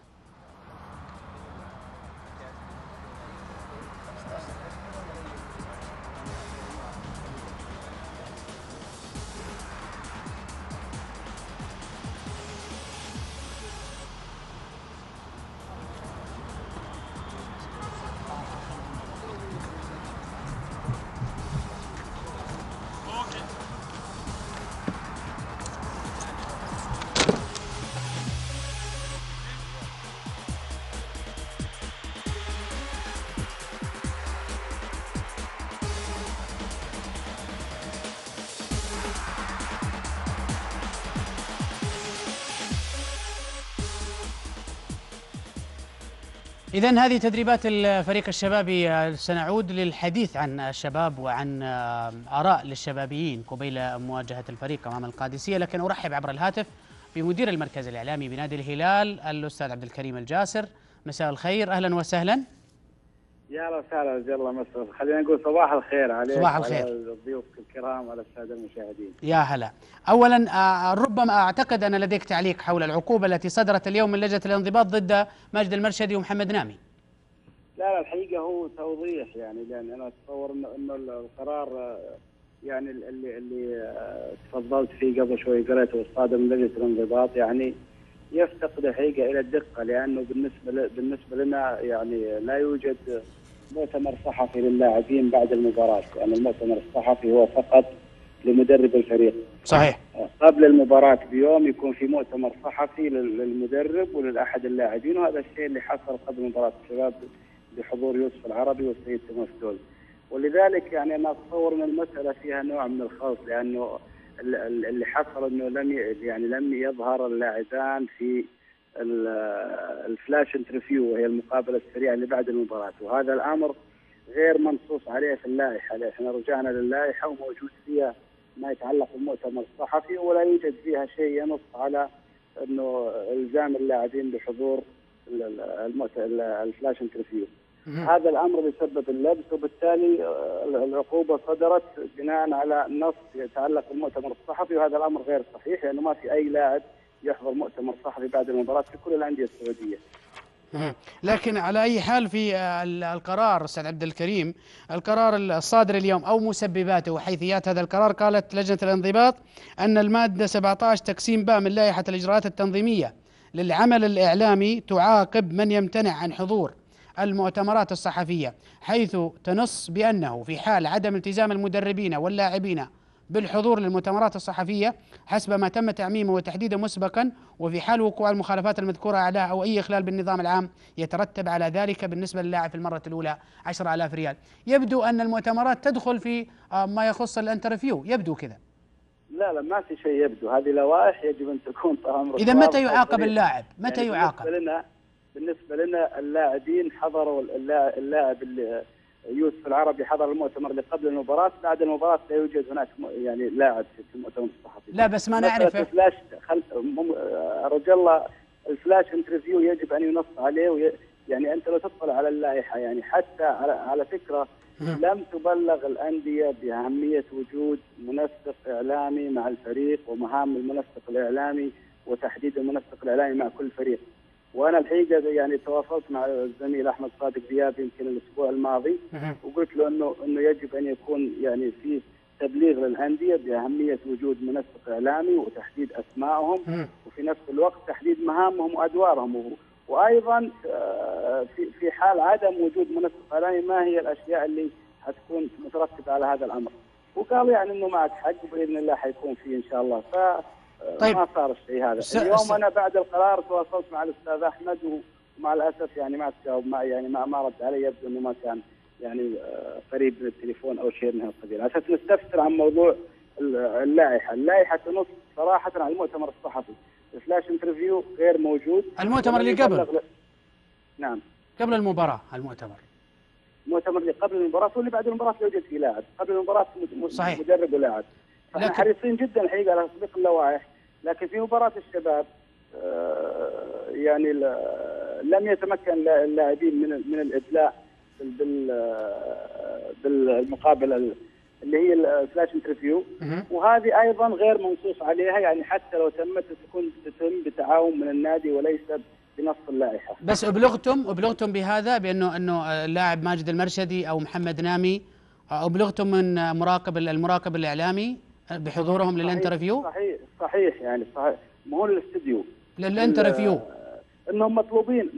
إذن هذه تدريبات الفريق الشبابي. سنعود للحديث عن الشباب وعن آراء للشبابيين قبيل مواجهة الفريق أمام القادسية، لكن أرحب عبر الهاتف بمدير المركز الإعلامي بنادي الهلال الأستاذ عبد الكريم الجاسر. مساء الخير، أهلا وسهلا. يا اهلا وسهلا، جزا الله مساء. خلينا نقول صباح الخير عليك، صباح الخير على الضيوف الكرام وعلى الساده المشاهدين. يا هلا. اولا ربما اعتقد ان لديك تعليق حول العقوبه التي صدرت اليوم من لجنه الانضباط ضد ماجد المرشدي ومحمد نامي. لا الحقيقه هو توضيح، يعني لان انا اتصور انه القرار يعني اللي تفضلت فيه قبل شوي قريته والصادر من لجنه الانضباط يعني يفتقد الحقيقه الى الدقه، لانه بالنسبه لنا يعني لا يوجد مؤتمر صحفي للاعبين بعد المباراة. يعني المؤتمر الصحفي هو فقط لمدرب الفريق. صحيح. قبل المباراة بيوم يكون في مؤتمر صحفي للمدرب وللأحد اللاعبين، وهذا الشيء اللي حصل قبل مباراة الشباب بحضور يوسف العربي والسيد تمثل. ولذلك يعني أنا أتصور أن المسألة فيها نوع من الخلط، لأنه اللي حصل أنه لم يظهر اللاعبان في الفلاش انترفيو، وهي المقابله السريعه اللي بعد المباراه، وهذا الامر غير منصوص عليه في اللائحه. احنا رجعنا للائحه وموجود فيها ما يتعلق بالمؤتمر الصحفي، ولا يوجد فيها شيء ينص على انه الزام اللاعبين بحضور الفلاش انترفيو. هذا الامر بسبب اللبس، وبالتالي العقوبه صدرت بناء على نص يتعلق بالمؤتمر الصحفي، وهذا الامر غير صحيح، لانه ما في اي لاعب يحضر مؤتمر صحفي بعد المباراة في كل الأندية السعودية. لكن على أي حال في القرار أستاذ عبد الكريم، القرار الصادر اليوم أو مسبباته وحيثيات هذا القرار، قالت لجنة الانضباط أن المادة 17 تقسيم باء من لائحة الإجراءات التنظيمية للعمل الإعلامي تعاقب من يمتنع عن حضور المؤتمرات الصحفية، حيث تنص بأنه في حال عدم التزام المدربين واللاعبين بالحضور للمؤتمرات الصحفية حسب ما تم تعميمه وتحديده مسبقا، وفي حال وقوع المخالفات المذكورة أعلاها أو أي إخلال بالنظام العام يترتب على ذلك بالنسبة للاعب في المرة الأولى 10,000 ريال. يبدو أن المؤتمرات تدخل في ما يخص الانترفيو، يبدو كذا. لا ما في شيء يبدو، هذه لوائح يجب أن تكون طال. إذا متى يعاقب اللاعب؟ متى يعني يعاقب؟ بالنسبة لنا اللاعبين حضروا، اللاعب يوسف العربي حضر المؤتمر اللي قبل المباراة، بعد المباراة لا يوجد هناك يعني لاعب في المؤتمر الصحفي. لا بس ما نعرف الفلاش رجل الله، الفلاش انترفيو يجب أن ينص عليه، يعني أنت لو تطلع على اللائحة يعني حتى على فكرة لم تبلغ الأندية بأهمية وجود منسق إعلامي مع الفريق ومهام المنسق الإعلامي وتحديد المنسق الإعلامي مع كل فريق. وانا الحقيقه يعني تواصلت مع الزميل احمد صادق دياب يمكن الاسبوع الماضي، وقلت له انه يجب ان يكون يعني في تبليغ للانديه باهميه وجود منسق اعلامي وتحديد اسمائهم، وفي نفس الوقت تحديد مهامهم وادوارهم، وايضا في حال عدم وجود منسق اعلامي ما هي الاشياء اللي حتكون مترتبه على هذا الامر. وقال يعني انه معك حق باذن الله حيكون فيه ان شاء الله. طيب. ما صار الشيء هذا. اليوم انا بعد القرار تواصلت مع الاستاذ احمد ومع الاسف يعني ما تجاوب معي، يعني ما رد علي، يبدو انه ما كان يعني قريب من التليفون او شيء من هالقبيل، على اساس نستفسر عن موضوع اللائحه تنص صراحه على المؤتمر الصحفي. الفلاش انترفيو غير موجود. المؤتمر اللي قبل. نعم. قبل المباراة المؤتمر اللي قبل المباراة واللي بعد المباراة يوجد فيه لاعب، قبل المباراة صحيح. مدرب ولاعب. احنا حريصين جدا الحقيقة على تطبيق اللوائح، لكن في مباراة الشباب يعني لم يتمكن اللاعبين من الإدلاء بالمقابلة اللي هي الفلاش انترفيو، وهذه أيضا غير منصوص عليها، يعني حتى لو تمت تتم بتعاون من النادي وليس بنص اللائحة. بس أبلغتم بهذا بأنه اللاعب ماجد المرشدي أو محمد نامي أبلغتم من المراقب الإعلامي بحضورهم للانترفيو؟ صحيح يعني صحيح، ما هو الاستديو للانترفيو انهم مطلوبين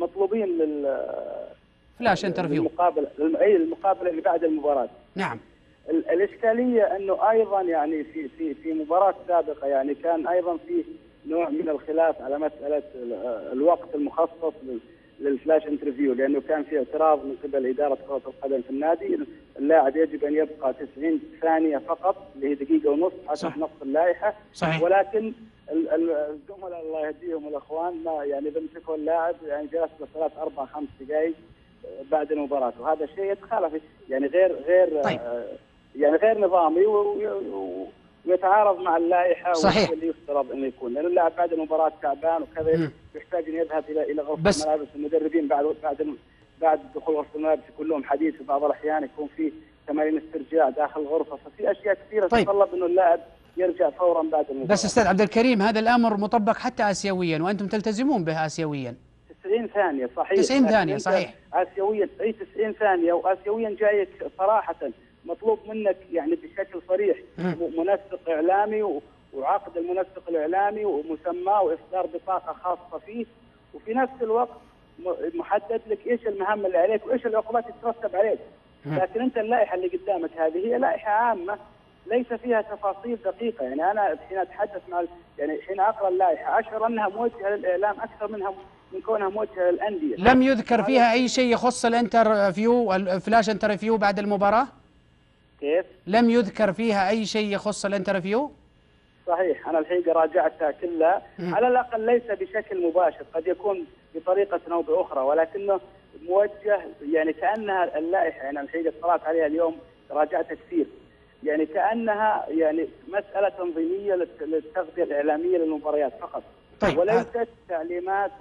فلاش انترفيو المقابله اللي بعد المباراه. نعم. الاشكاليه انه ايضا يعني في مباراه سابقه يعني كان ايضا في نوع من الخلاف على مساله الوقت المخصص للفلاش انترفيو، لانه كان في اعتراض من قبل اداره كره القدم في النادي، اللاعب يجب ان يبقى 90 ثانيه فقط اللي هي دقيقه ونصف حسب نص اللائحه. صحيح. ولكن الزملاء الله يهديهم الاخوان ما يعني بيمسكوا اللاعب يعني جلس له 3-4-5 دقائق بعد المباراه، وهذا شيء يتخالف يعني غير طيب. يعني غير نظامي ويتعارض مع اللائحه. صحيح. واللي يفترض انه يكون، لان اللاعب بعد المباراه تعبان وكذا يحتاج ان يذهب الى غرفه ملابس المدربين بعد دخول غرفه الملابس يكون لهم حديث، في بعض الاحيان يكون في تمارين استرجاع داخل الغرفه، ففي اشياء كثيره تتطلب انه اللاعب يرجع فورا بعد المباراه. بس استاذ عبد الكريم هذا الامر مطبق حتى اسيويا وانتم تلتزمون به اسيويا. 90 ثانيه صحيح. 90 ثانيه صحيح. اسيويا اي 90 ثانيه، واسيويا جايك صراحه مطلوب منك يعني بشكل صريح منسق اعلامي وعقد المنسق الاعلامي ومسماه واصدار بطاقه خاصه فيه، وفي نفس الوقت محدد لك ايش المهام اللي عليك وايش العقوبات اللي تترتب عليك. لكن انت اللائحه اللي قدامك هذه هي لائحه عامه ليس فيها تفاصيل دقيقه، يعني انا حين اتحدث يعني حين اقرا اللائحه اشعر انها موجهه للاعلام اكثر من كونها موجهه للانديه. لم يذكر فيها اي شيء يخص الانترفيو الفلاش انترفيو بعد المباراه؟ كيف؟ لم يذكر فيها أي شيء يخص الانترفيو؟ صحيح، أنا الحقيقة راجعتها كلها، على الأقل ليس بشكل مباشر، قد يكون بطريقة أو بأخرى، ولكنه موجه يعني كأنها اللائحة، يعني الحقيقة اطلعت عليها اليوم راجعتها كثير، يعني كأنها يعني مسألة تنظيمية للتغذية الإعلامية للمباريات فقط. طيب. وليست تعليمات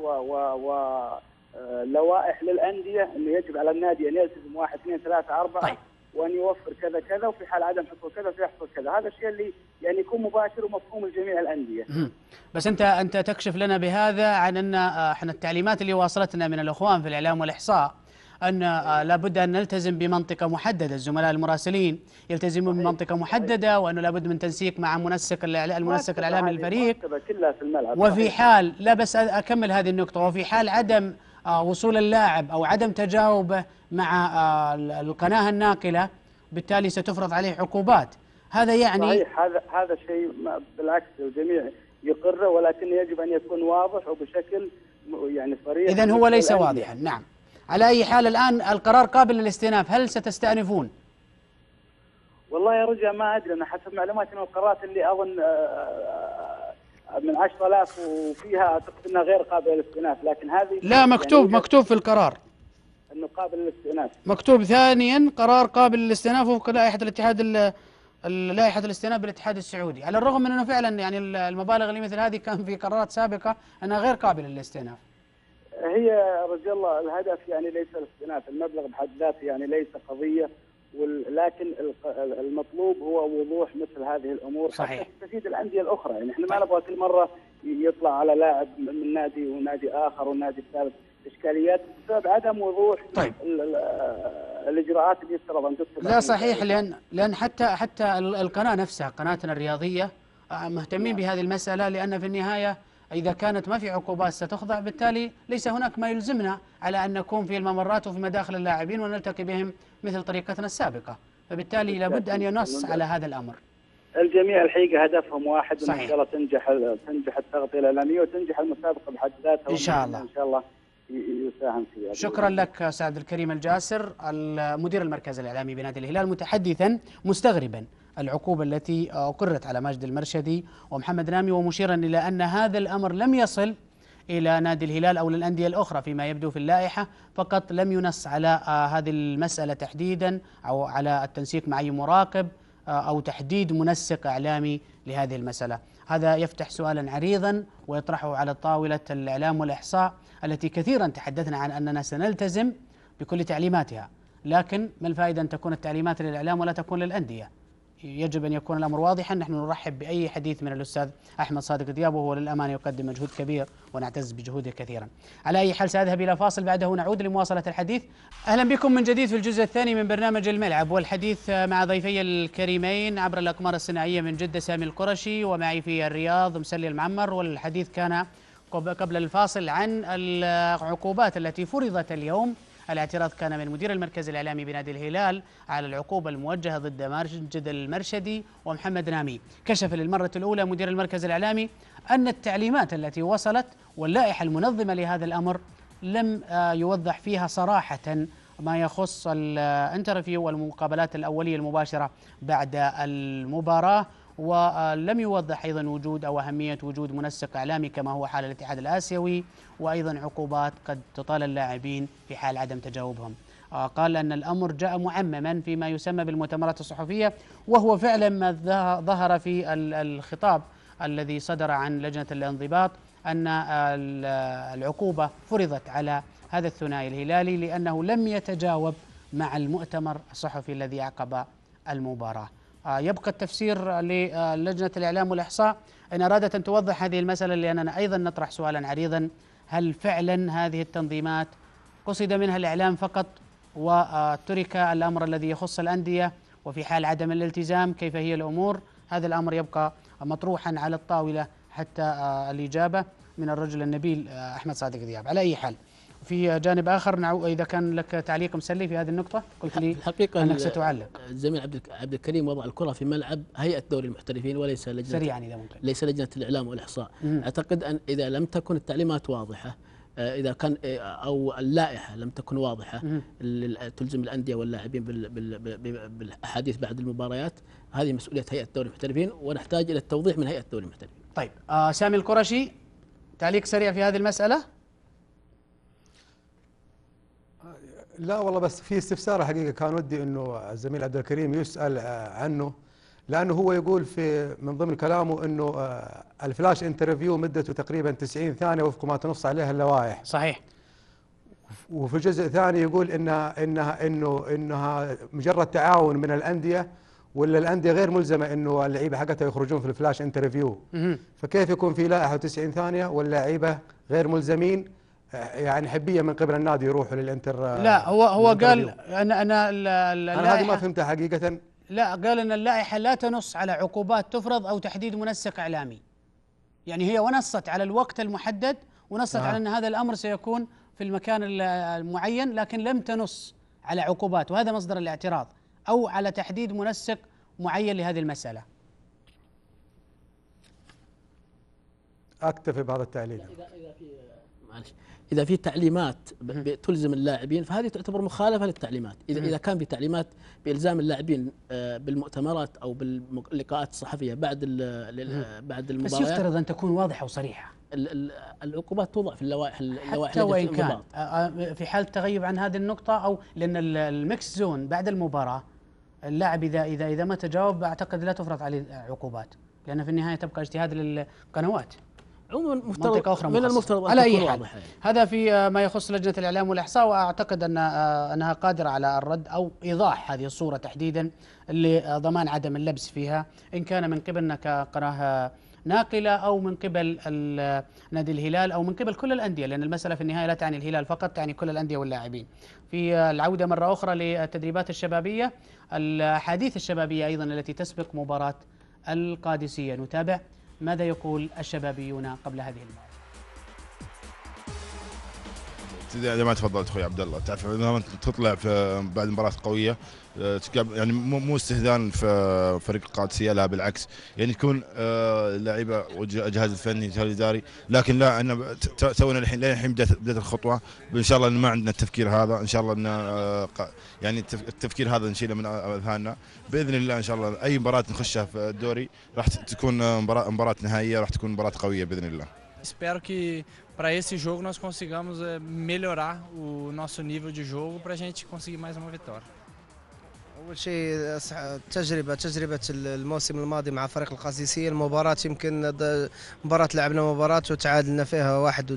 ولوائح للأندية أنه يجب على النادي أن يلتزم 1 2 3 4. طيب. وأن يوفر كذا كذا، وفي حال عدم حصول كذا فيحصل كذا، هذا الشيء اللي يعني يكون مباشر ومفهوم لجميع الأندية. بس أنت تكشف لنا بهذا عن أن احنا التعليمات اللي واصلتنا من الإخوان في الإعلام والإحصاء أن لابد أن نلتزم بمنطقة محددة، الزملاء المراسلين يلتزمون بمنطقة محددة، وأنه لابد من تنسيق مع المنسق الإعلامي للفريق. كلها في الملعب. وفي حال لا بس أكمل هذه النقطة، وفي حال عدم وصول اللاعب أو عدم تجاوبه مع القناة الناقلة بالتالي ستفرض عليه عقوبات. هذا يعني صحيح، هذا شيء بالعكس الجميع يقره، ولكن يجب أن يكون واضح وبشكل يعني صريح. إذن هو ليس واضحا. نعم. على أي حال الآن القرار قابل للاستئناف، هل ستستأنفون؟ والله يا رجاء ما أدري، أنا حسب معلوماتي أن القرارات اللي أظن من 10,000 وفيها أعتقد أنها غير قابلة للاستئناف، لكن هذه لا مكتوب في القرار أنه قابل للاستئناف. مكتوب ثانيا قرار قابل للاستئناف وفق لائحة لائحة الاستئناف بالاتحاد السعودي، على الرغم من أنه فعلا يعني المبالغ اللي مثل هذه كان في قرارات سابقة أنها غير قابلة للاستئناف. هي رجل الله الهدف يعني ليس الاستئناف، المبلغ بحد ذاته يعني ليس قضية، لكن المطلوب هو وضوح مثل هذه الامور. صحيح. حتى تستفيد الانديه الاخرى، يعني احنا ما نبغى كل مره يطلع على لاعب من نادي ونادي اخر والنادي الثالث اشكاليات بسبب عدم وضوح. طيب. الاجراءات اللي يفترض ان تتبع. لا صحيح، لان حتى القناه نفسها قناتنا الرياضيه مهتمين بهذه المساله، لان في النهايه إذا كانت ما في عقوبات ستخضع، بالتالي ليس هناك ما يلزمنا على أن نكون في الممرات وفي مداخل اللاعبين ونلتقي بهم مثل طريقتنا السابقة. فبالتالي لابد أن ينص على هذا الأمر. الجميع الحقيقة هدفهم واحد، وإن صحيح. شاء الله تنجح التغطية الإعلامية وتنجح المسابقة بحد ذاتها، إن شاء الله. إن شاء الله يساهم فيها. شكرا لك سعد الكريم الجاسر، المدير المركز الإعلامي بنادي الهلال، متحدثا مستغربا العقوبة التي أقرت على ماجد المرشدي ومحمد نامي، ومشيرا إلى أن هذا الأمر لم يصل إلى نادي الهلال أو للأندية الأخرى فيما يبدو في اللائحة، فقط لم ينص على هذه المسألة تحديدا أو على التنسيق مع أي مراقب أو تحديد منسق إعلامي لهذه المسألة. هذا يفتح سؤالا عريضا ويطرحه على طاولة الإعلام والإحصاء التي كثيرا تحدثنا عن أننا سنلتزم بكل تعليماتها، لكن ما الفائدة أن تكون التعليمات للإعلام ولا تكون للأندية؟ يجب أن يكون الأمر واضحا. نحن نرحب بأي حديث من الأستاذ أحمد صادق دياب، وهو للأمانة يقدم مجهود كبير ونعتز بجهوده كثيرا. على أي حال سأذهب إلى فاصل، بعده نعود لمواصلة الحديث. أهلا بكم من جديد في الجزء الثاني من برنامج الملعب، والحديث مع ضيفي الكريمين عبر الأقمار الصناعية من جدة سامي القرشي، ومعي في الرياض مسلي المعمر. والحديث كان قبل الفاصل عن العقوبات التي فرضت اليوم. الاعتراض كان من مدير المركز الإعلامي بنادي الهلال على العقوبة الموجهة ضد ماجد المرشدي ومحمد نامي. كشف للمرة الأولى مدير المركز الإعلامي أن التعليمات التي وصلت واللائحة المنظمة لهذا الأمر لم يوضح فيها صراحة ما يخص الانترفيو والمقابلات الأولية المباشرة بعد المباراة، ولم يوضح أيضا وجود أو أهمية وجود منسق إعلامي كما هو حال الاتحاد الآسيوي، وأيضا عقوبات قد تطال اللاعبين في حال عدم تجاوبهم. قال أن الأمر جاء معمما فيما يسمى بالمؤتمرات الصحفية، وهو فعلا ما ظهر في الخطاب الذي صدر عن لجنة الانضباط، أن العقوبة فرضت على هذا الثنائي الهلالي لأنه لم يتجاوب مع المؤتمر الصحفي الذي عقب المباراة. يبقى التفسير للجنة الإعلام والإحصاء إن أرادت أن توضح هذه المسألة، لأننا أيضا نطرح سؤالا عريضا: هل فعلا هذه التنظيمات قصد منها الإعلام فقط وترك الأمر الذي يخص الأندية؟ وفي حال عدم الالتزام كيف هي الأمور؟ هذا الأمر يبقى مطروحا على الطاولة حتى الإجابة من الرجل النبيل أحمد صادق دياب. على أي حال، في جانب آخر إذا كان لك تعليق مسلي في هذه النقطة، قلت لي الحقيقة أنك ستعلق. الزميل عبد الكريم وضع الكرة في ملعب هيئة دوري المحترفين وليس لجنة، سريعا إذا ممكن، ليس لجنة الإعلام والإحصاء. أعتقد أن إذا لم تكن التعليمات واضحة، إذا كان أو اللائحة لم تكن واضحة تلزم الأندية واللاعبين بالأحاديث بعد المباريات، هذه مسؤولية هيئة دوري المحترفين، ونحتاج إلى التوضيح من هيئة دوري المحترفين. طيب سامي القرشي، تعليق سريع في هذه المسألة؟ لا والله، بس في استفسار حقيقة كان ودي انه الزميل عبد الكريم يسأل عنه، لانه هو يقول في من ضمن كلامه انه الفلاش انترفيو مدته تقريبا 90 ثانية وفق ما تنص عليها اللوائح. صحيح. وفي الجزء الثاني يقول انها مجرد تعاون من الأندية، ولا الأندية غير ملزمة انه اللعيبة حقتها يخرجون في الفلاش انترفيو. فكيف يكون في لائحة 90 ثانية واللاعيبة غير ملزمين؟ يعني حبية من قبل النادي يروحوا للانتر. لا، هو قال أنا هذه ما فهمتها حقيقة. لا، قال أن اللائحة لا تنص على عقوبات تفرض أو تحديد منسق إعلامي. يعني هي ونصت على الوقت المحدد، ونصت على أن هذا الأمر سيكون في المكان المعين، لكن لم تنص على عقوبات، وهذا مصدر الاعتراض، أو على تحديد منسق معين لهذه المسألة. أكتفي بهذا التعليق. إذا في تعليمات تلزم اللاعبين فهذه تعتبر مخالفة للتعليمات. إذا كان في تعليمات بإلزام اللاعبين بالمؤتمرات أو باللقاءات الصحفية بعد المباريات، بس يفترض أن تكون واضحة وصريحة. العقوبات توضع في اللوائح حتى وإن كان في حال تغيب عن هذه النقطة، أو لأن الميكس زون بعد المباراة اللاعب إذا ما تجاوب أعتقد لا تفرض عليه عقوبات، لأن في النهاية تبقى اجتهاد للقنوات. عموما منطقة أخرى من المفترض على أي حال. هذا في ما يخص لجنة الإعلام والإحصاء، وأعتقد أنها قادرة على الرد أو إيضاح هذه الصورة تحديدا لضمان عدم اللبس فيها، إن كان من قبلنا كقناة ناقلة أو من قبل نادي الهلال أو من قبل كل الأندية، لأن المسألة في النهاية لا تعني الهلال فقط، تعني كل الأندية واللاعبين. في العودة مرة أخرى للتدريبات الشبابية، الأحاديث الشبابية أيضا التي تسبق مباراة القادسية، نتابع ماذا يقول الشبابيون قبل هذه المباراة. زي ما تفضلت اخوي عبد الله، تعرف لما تطلع في بعد مباراه قويه يعني مو استهزان في فريق القادسيه، لا بالعكس، يعني تكون اللعيبه والجهاز الفني والجهاز الاداري، لكن لا انا تونا الحين بدايه الخطوه، ان شاء الله ان ما عندنا التفكير هذا، ان شاء الله ان يعني التفكير هذا نشيله من اذهاننا باذن الله. ان شاء الله اي مباراه نخشها في الدوري راح تكون مباراه نهائيه، راح تكون مباراه قويه باذن الله. Espero que para esse jogo nós consigamos melhorar o nosso nível de jogo para a gente conseguir mais uma vitória. أول شيء تجربة الموسم الماضي مع فريق القادسية، المباراة يمكن مباراة لعبنا مباراة وتعادلنا فيها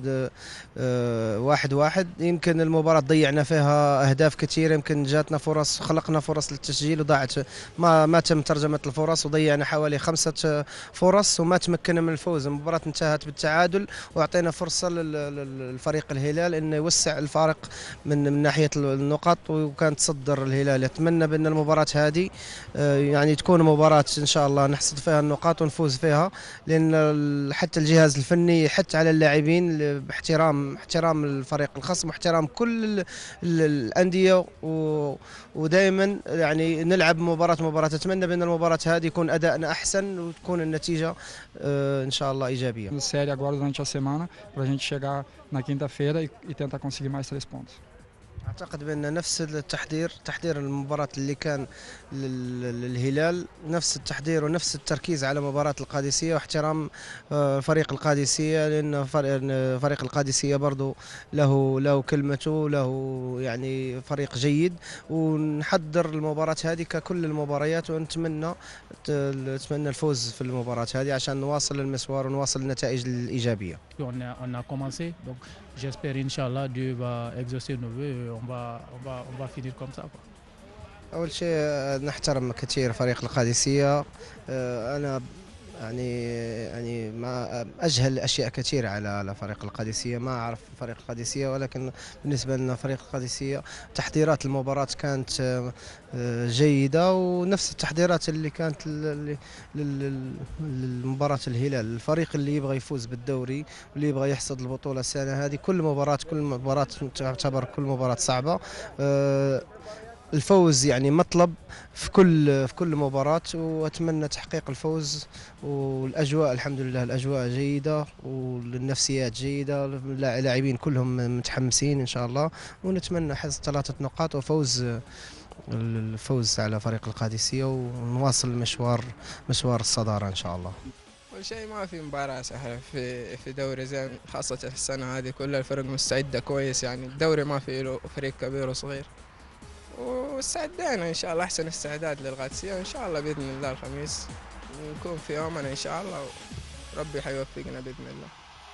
1-1، يمكن المباراة ضيعنا فيها أهداف كثيرة، يمكن جاتنا فرص، خلقنا فرص للتسجيل وضاعت، ما تم ترجمة الفرص، وضيعنا حوالي 5 فرص وما تمكنا من الفوز. المباراة انتهت بالتعادل وأعطينا فرصة للفريق الهلال إنه يوسع الفارق من ناحية النقاط، وكان تصدر الهلال. أتمنى بأن المباراة هذه يعني تكون مباراة إن شاء الله نحصد فيها النقاط ونفوز فيها، لأن حتى الجهاز الفني يحث على اللاعبين باحترام الفريق الخصم واحترام كل الأندية، ودائما يعني نلعب مباراة. أتمنى بأن المباراة هذه يكون أدائنا أحسن وتكون النتيجة إن شاء الله إيجابية. série agora durante a semana para a gente chegar na quinta-feira e tentar conseguir mais 3 pontos. أعتقد بأن نفس تحضير المباراة اللي كان للهلال، نفس التحضير ونفس التركيز على مباراة القادسية واحترام فريق القادسية، لأن فريق القادسية برضو له كلمته، له يعني فريق جيد، ونحضر المباراة هذه ككل المباريات، ونتمنى الفوز في المباراة هذه عشان نواصل المسوار ونواصل النتائج الإيجابية. On a commencé, donc j'espère Inch'Allah Dieu va exaucer nos vœux et on va finir comme ça. أول شيء نحترم كثير فريق القادسية، أنا يعني ما أجهل أشياء كثيرة على فريق القادسية، ما أعرف فريق القادسية، ولكن بالنسبة لنا فريق القادسية تحضيرات المباراة كانت جيدة، ونفس التحضيرات اللي كانت للمباراة الهلال. الفريق اللي يبغى يفوز بالدوري واللي يبغى يحصد البطولة السنة هذه، كل مباراة تعتبر كل مباراة صعبة، الفوز يعني مطلب في كل مباراة، وأتمنى تحقيق الفوز. والأجواء الحمد لله الأجواء جيدة والنفسيات جيدة، اللاعبين كلهم متحمسين إن شاء الله، ونتمنى حصد 3 نقاط وفوز الفوز على فريق القادسية، ونواصل مشوار الصدارة إن شاء الله. كل شيء ما في مباراة سهلة في دوري زين، خاصة السنة هذه كل الفرق مستعدة كويس، يعني الدوري ما فيه له فريق كبير وصغير، واستعدينا ان شاء الله احسن استعداد للقادسيه، وان شاء الله باذن الله الخميس نكون في يومنا ان شاء الله، وربي حيوفقنا باذن الله.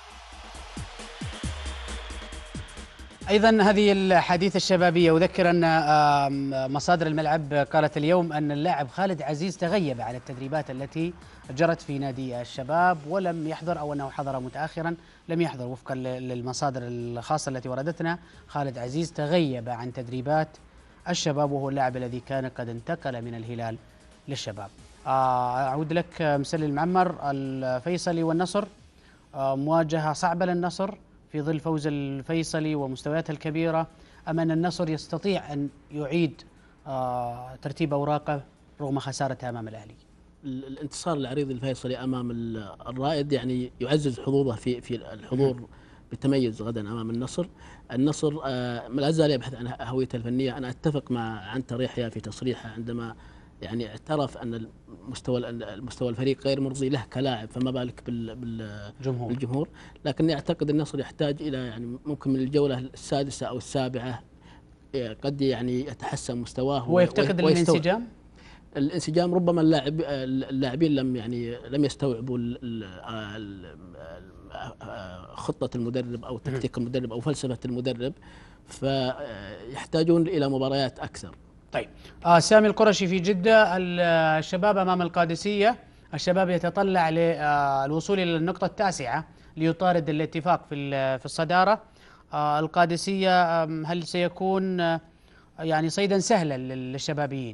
ايضا هذه الحديث الشبابيه، اذكر ان مصادر الملعب قالت اليوم ان اللاعب خالد عزيز تغيب عن التدريبات التي جرت في نادي الشباب ولم يحضر، او انه حضر متاخرا لم يحضر. وفقا للمصادر الخاصه التي وردتنا، خالد عزيز تغيب عن تدريبات الشباب، وهو اللاعب الذي كان قد انتقل من الهلال للشباب. أعود لك مسلي المعمر. الفيصلي والنصر، مواجهة صعبة للنصر في ظل فوز الفيصلي ومستوياته الكبيرة، أم أن النصر يستطيع أن يعيد ترتيب أوراقه رغم خسارته أمام الأهلي؟ الانتصار العريض الفيصلي أمام الرائد يعني يعزز حظوظه في الحضور بالتميز غدا امام النصر. النصر لا زال يبحث عن هويته الفنيه. انا اتفق مع عنتر يحيى في تصريحه عندما يعني اعترف ان المستوى الفريق غير مرضي له كلاعب، فما بالك بالجمهور. لكن اعتقد النصر يحتاج الى يعني ممكن من الجوله السادسه او السابعه قد يعني يتحسن مستواه. هو يفتقد الانسجام ربما اللاعبين لم يستوعبوا خطة المدرب أو تكتيك المدرب أو فلسفة المدرب، فيحتاجون إلى مباريات أكثر. طيب سامي القرشي في جدة، الشباب أمام القادسية، الشباب يتطلع للوصول إلى النقطة 9 ليطارد الاتفاق في الصدارة. القادسية هل سيكون يعني صيدا سهلا للشبابيين؟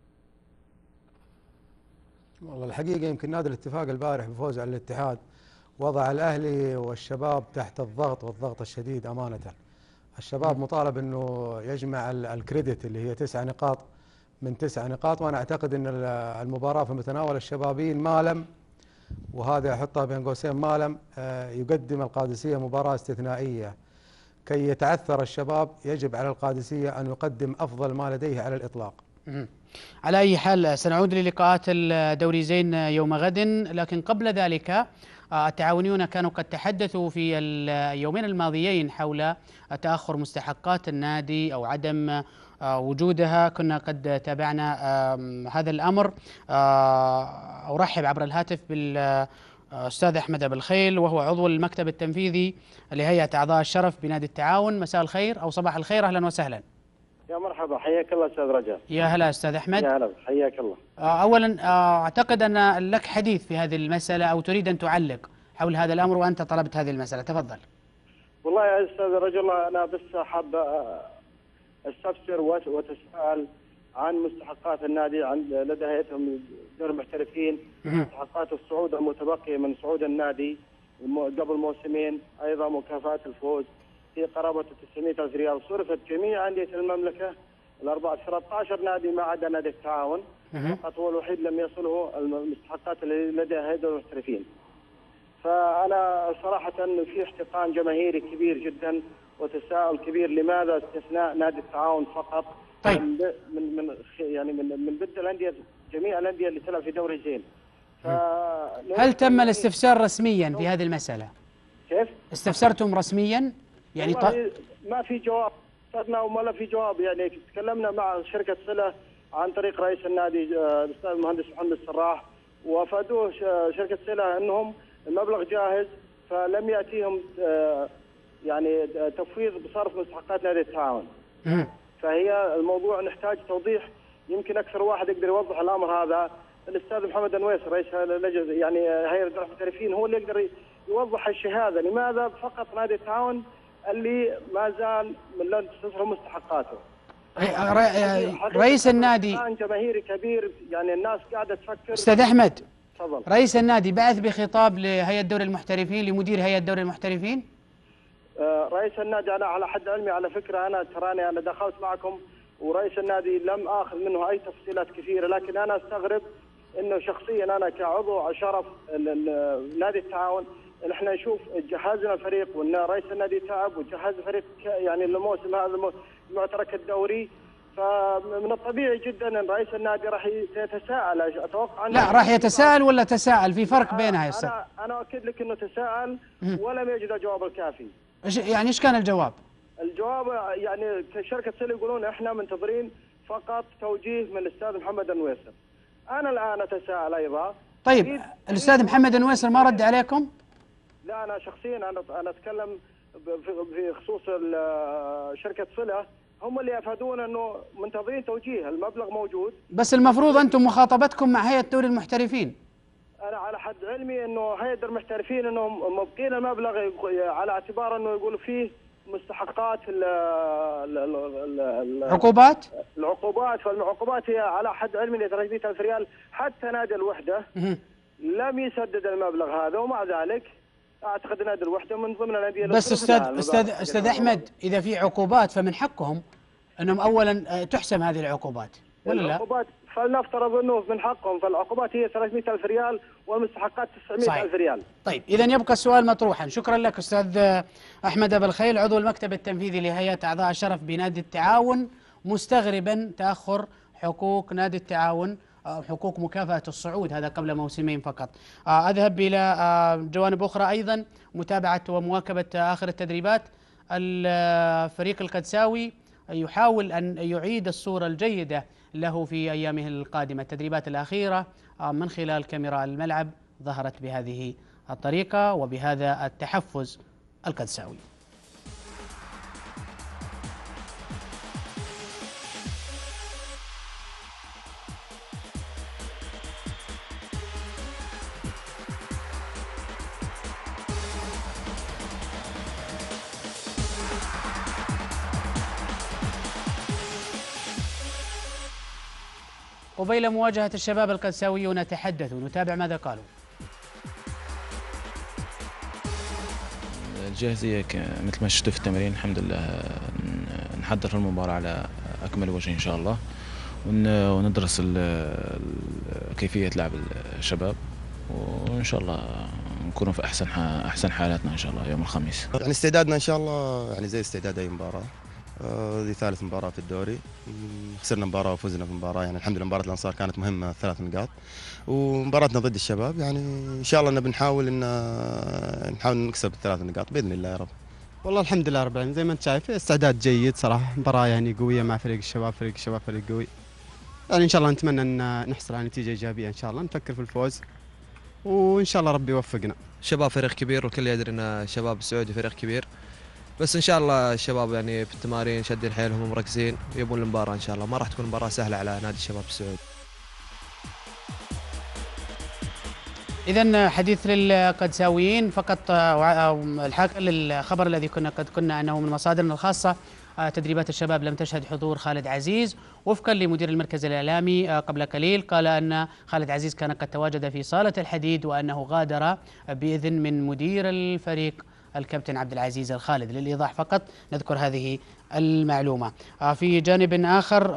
والله الحقيقة يمكن نادي الاتفاق البارح بفوز على الاتحاد وضع الأهلي والشباب تحت الضغط والضغط الشديد أمانة. الشباب مطالب أنه يجمع الكريدت اللي هي 9 نقاط من 9 نقاط، وأنا أعتقد أن المباراة في متناول الشبابين ما لم، وهذا أحطها بين قوسين ما لم يقدم القادسية مباراة استثنائية. كي يتعثر الشباب يجب على القادسية أن يقدم أفضل ما لديه على الإطلاق. على أي حال سنعود للقاءات الدوري زين يوم غد، لكن قبل ذلك التعاونيون كانوا قد تحدثوا في اليومين الماضيين حول تأخر مستحقات النادي أو عدم وجودها. كنا قد تابعنا هذا الأمر. أرحب عبر الهاتف بالأستاذ أحمد أبو الخيل، وهو عضو المكتب التنفيذي لهيئة أعضاء الشرف بنادي التعاون. مساء الخير أو صباح الخير، أهلا وسهلا. يا مرحبا، حياك الله استاذ رجاء. يا هلا استاذ احمد. يا هلا، حياك الله. اولا اعتقد ان لك حديث في هذه المساله او تريد ان تعلق حول هذا الامر وانت طلبت هذه المساله، تفضل. والله يا استاذ رجل، انا بس حاب استفسر وتساءل عن مستحقات النادي لدى هيئتهم دور المحترفين، مستحقات الصعود المتبقيه من صعود النادي قبل موسمين، ايضا مكافاه الفوز في قرابه 900,000 ريال صرفت جميع انديه المملكه الاربعه 13 نادي ما عدا نادي التعاون فقط هو الوحيد لم يصله المستحقات اللي لدى هيئه المحترفين. فانا صراحه في احتقان جماهيري كبير جدا وتساؤل كبير، لماذا استثناء نادي التعاون فقط؟ طيب. من بد الانديه، جميع الانديه اللي تلعب في دوري زين. هل تم الاستفسار رسميا في هذه المساله؟ كيف؟ استفسرتم رسميا؟ يعني ما في جواب، صرنا وما في جواب. يعني تكلمنا مع شركه صله عن طريق رئيس النادي الاستاذ المهندس محمد السراح، وافادوه شركه صله انهم المبلغ جاهز، فلم ياتيهم يعني تفويض بصرف مستحقات نادي التعاون. فهي الموضوع نحتاج توضيح، يمكن اكثر واحد يقدر يوضح الامر هذا الاستاذ محمد النويس رئيس اللجنه يعني هيئه المحترفين، هو اللي يقدر يوضح الشيء هذا، لماذا فقط نادي التعاون اللي ما زال لن تصرف مستحقاته. رئيس النادي جماهيري كبير، يعني الناس قاعده تفكر. استاذ احمد، تفضل. رئيس النادي بعث بخطاب لهيئه دوري المحترفين، لمدير هيئه دوري المحترفين. رئيس النادي انا على حد علمي، على فكره انا دخلت معكم ورئيس النادي لم اخذ منه اي تفصيلات كثيره، لكن انا استغرب انه شخصيا انا كعضو شرف نادي التعاون نحن نشوف جهازنا الفريق وان رئيس النادي تعب وجهاز الفريق يعني الموسم هذا المعترك الدوري، فمن الطبيعي جدا ان رئيس النادي راح يتساءل. اتوقع لا راح يتساءل ولا تساءل، في فرق بينها يا استاذ. انا اؤكد لك انه تساءل ولم يجد الجواب الكافي. يعني ايش كان الجواب؟ الجواب يعني كشركه سيل يقولون احنا منتظرين فقط توجيه من الاستاذ محمد النويسر. انا الان اتساءل ايضا. طيب الاستاذ محمد النويسر ما رد عليكم؟ لا انا شخصيا انا اتكلم في خصوص شركه صله، هم اللي افادونا انه منتظرين توجيه، المبلغ موجود. بس المفروض انتم مخاطبتكم مع هيئه دوري المحترفين. انا على حد علمي انه هيئه المحترفين انهم مبقين المبلغ على اعتبار انه يقولوا فيه مستحقات عقوبات. العقوبات، فالعقوبات هي على حد علمي ل 300,000 ريال، حتى نادي الوحده لم يسدد المبلغ هذا، ومع ذلك اعتقد نادي الوحده من ضمن الانديه. بس استاذ احمد، اذا في عقوبات فمن حقهم انهم اولا تحسم هذه العقوبات ولا لا؟ العقوبات فلنفترض انه من حقهم، فالعقوبات هي 300,000 ريال والمستحقات 900,000 ريال. طيب اذا يبقى السؤال مطروحا. شكرا لك استاذ احمد ابو الخيل، عضو المكتب التنفيذي لهيئه اعضاء الشرف بنادي التعاون، مستغربا تاخر حقوق نادي التعاون، حقوق مكافأة الصعود، هذا قبل موسمين فقط. أذهب إلى جوانب أخرى أيضا، متابعة ومواكبة آخر التدريبات. الفريق القدساوي يحاول أن يعيد الصورة الجيدة له في أيامه القادمة. التدريبات الأخيرة من خلال كاميرا الملعب ظهرت بهذه الطريقة وبهذا التحفز القدساوي. قبيل مواجهة الشباب القدساويون تحدثوا، نتابع ماذا قالوا. الجاهزية مثل ما شفتوا في التمرين الحمد لله نحضر في المباراة على أكمل وجه إن شاء الله، وندرس كيفية لعب الشباب، وإن شاء الله نكونوا في أحسن حالاتنا إن شاء الله يوم الخميس. يعني استعدادنا إن شاء الله يعني زي استعداد أي مباراة. هذه ثالث مباراة في الدوري، خسرنا مباراة وفزنا في مباراة، يعني الحمد لله مباراة الأنصار كانت مهمة 3 نقاط، ومباراتنا ضد الشباب يعني إن شاء الله بنحاول نكسب ال3 نقاط بإذن الله يا رب. والله الحمد لله رب العالمين، زي ما أنت شايف استعداد جيد صراحة، مباراة يعني قوية مع فريق الشباب فريق قوي، يعني إن شاء الله نتمنى أن نحصل على نتيجة إيجابية إن شاء الله، نفكر في الفوز وإن شاء الله ربي يوفقنا. الشباب فريق كبير والكل يدري أن الشباب السعودي فريق كبير، بس ان شاء الله الشباب يعني في التمارين شادين حيلهم ومركزين ويبون المباراه ان شاء الله، ما راح تكون مباراه سهله على نادي الشباب السعودي. إذا حديث للقدساويين فقط، الحاكم للخبر الذي كنا أنه من مصادرنا الخاصة تدريبات الشباب لم تشهد حضور خالد عزيز، وفقا لمدير المركز الإعلامي قبل قليل قال أن خالد عزيز كان قد تواجد في صالة الحديد وأنه غادر بإذن من مدير الفريق الكابتن عبد العزيز الخالد. للإيضاح فقط نذكر هذه المعلومة. في جانب آخر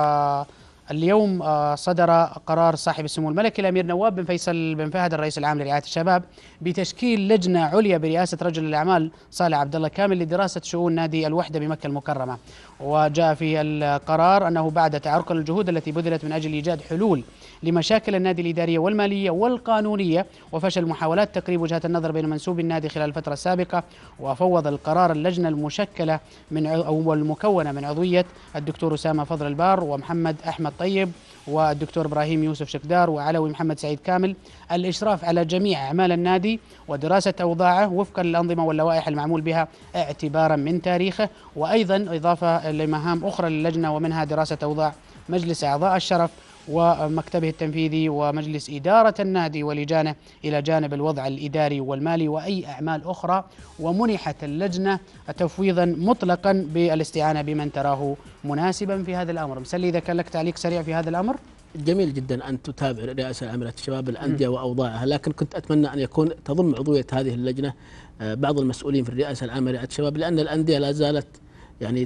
اليوم صدر قرار صاحب السمو الملكي الأمير نواف بن فيصل بن فهد الرئيس العام لرعاية الشباب بتشكيل لجنة عليا برئاسة رجل الأعمال صالح عبد الله كامل لدراسة شؤون نادي الوحدة بمكة المكرمة. وجاء في القرار أنه بعد تعرقل الجهود التي بذلت من أجل إيجاد حلول لمشاكل النادي الإدارية والمالية والقانونية وفشل محاولات تقريب وجهات النظر بين منسوبي النادي خلال الفترة السابقة، وفوض القرار اللجنة المشكلة أو المكونة من عضوية الدكتور أسامة فضل البار ومحمد أحمد طيب والدكتور إبراهيم يوسف شكدار وعلوي محمد سعيد كامل الإشراف على جميع أعمال النادي ودراسة أوضاعه وفقا للأنظمة واللوائح المعمول بها اعتبارا من تاريخه، وأيضا إضافة لمهام أخرى للجنة ومنها دراسة أوضاع مجلس أعضاء الشرف ومكتبه التنفيذي ومجلس إدارة النادي ولجانه إلى جانب الوضع الإداري والمالي وأي أعمال أخرى، ومنحت اللجنة تفويضا مطلقا بالاستعانة بمن تراه مناسبا في هذا الأمر. مسلي إذا كان لك تعليق سريع في هذا الأمر. جميل جدا أن تتابع رئاسة العاملة الشباب الأندية وأوضاعها، لكن كنت أتمنى أن يكون تضم عضوية هذه اللجنة بعض المسؤولين في الرئاسة العامة لرعاية الشباب، لأن الأندية لا زالت يعني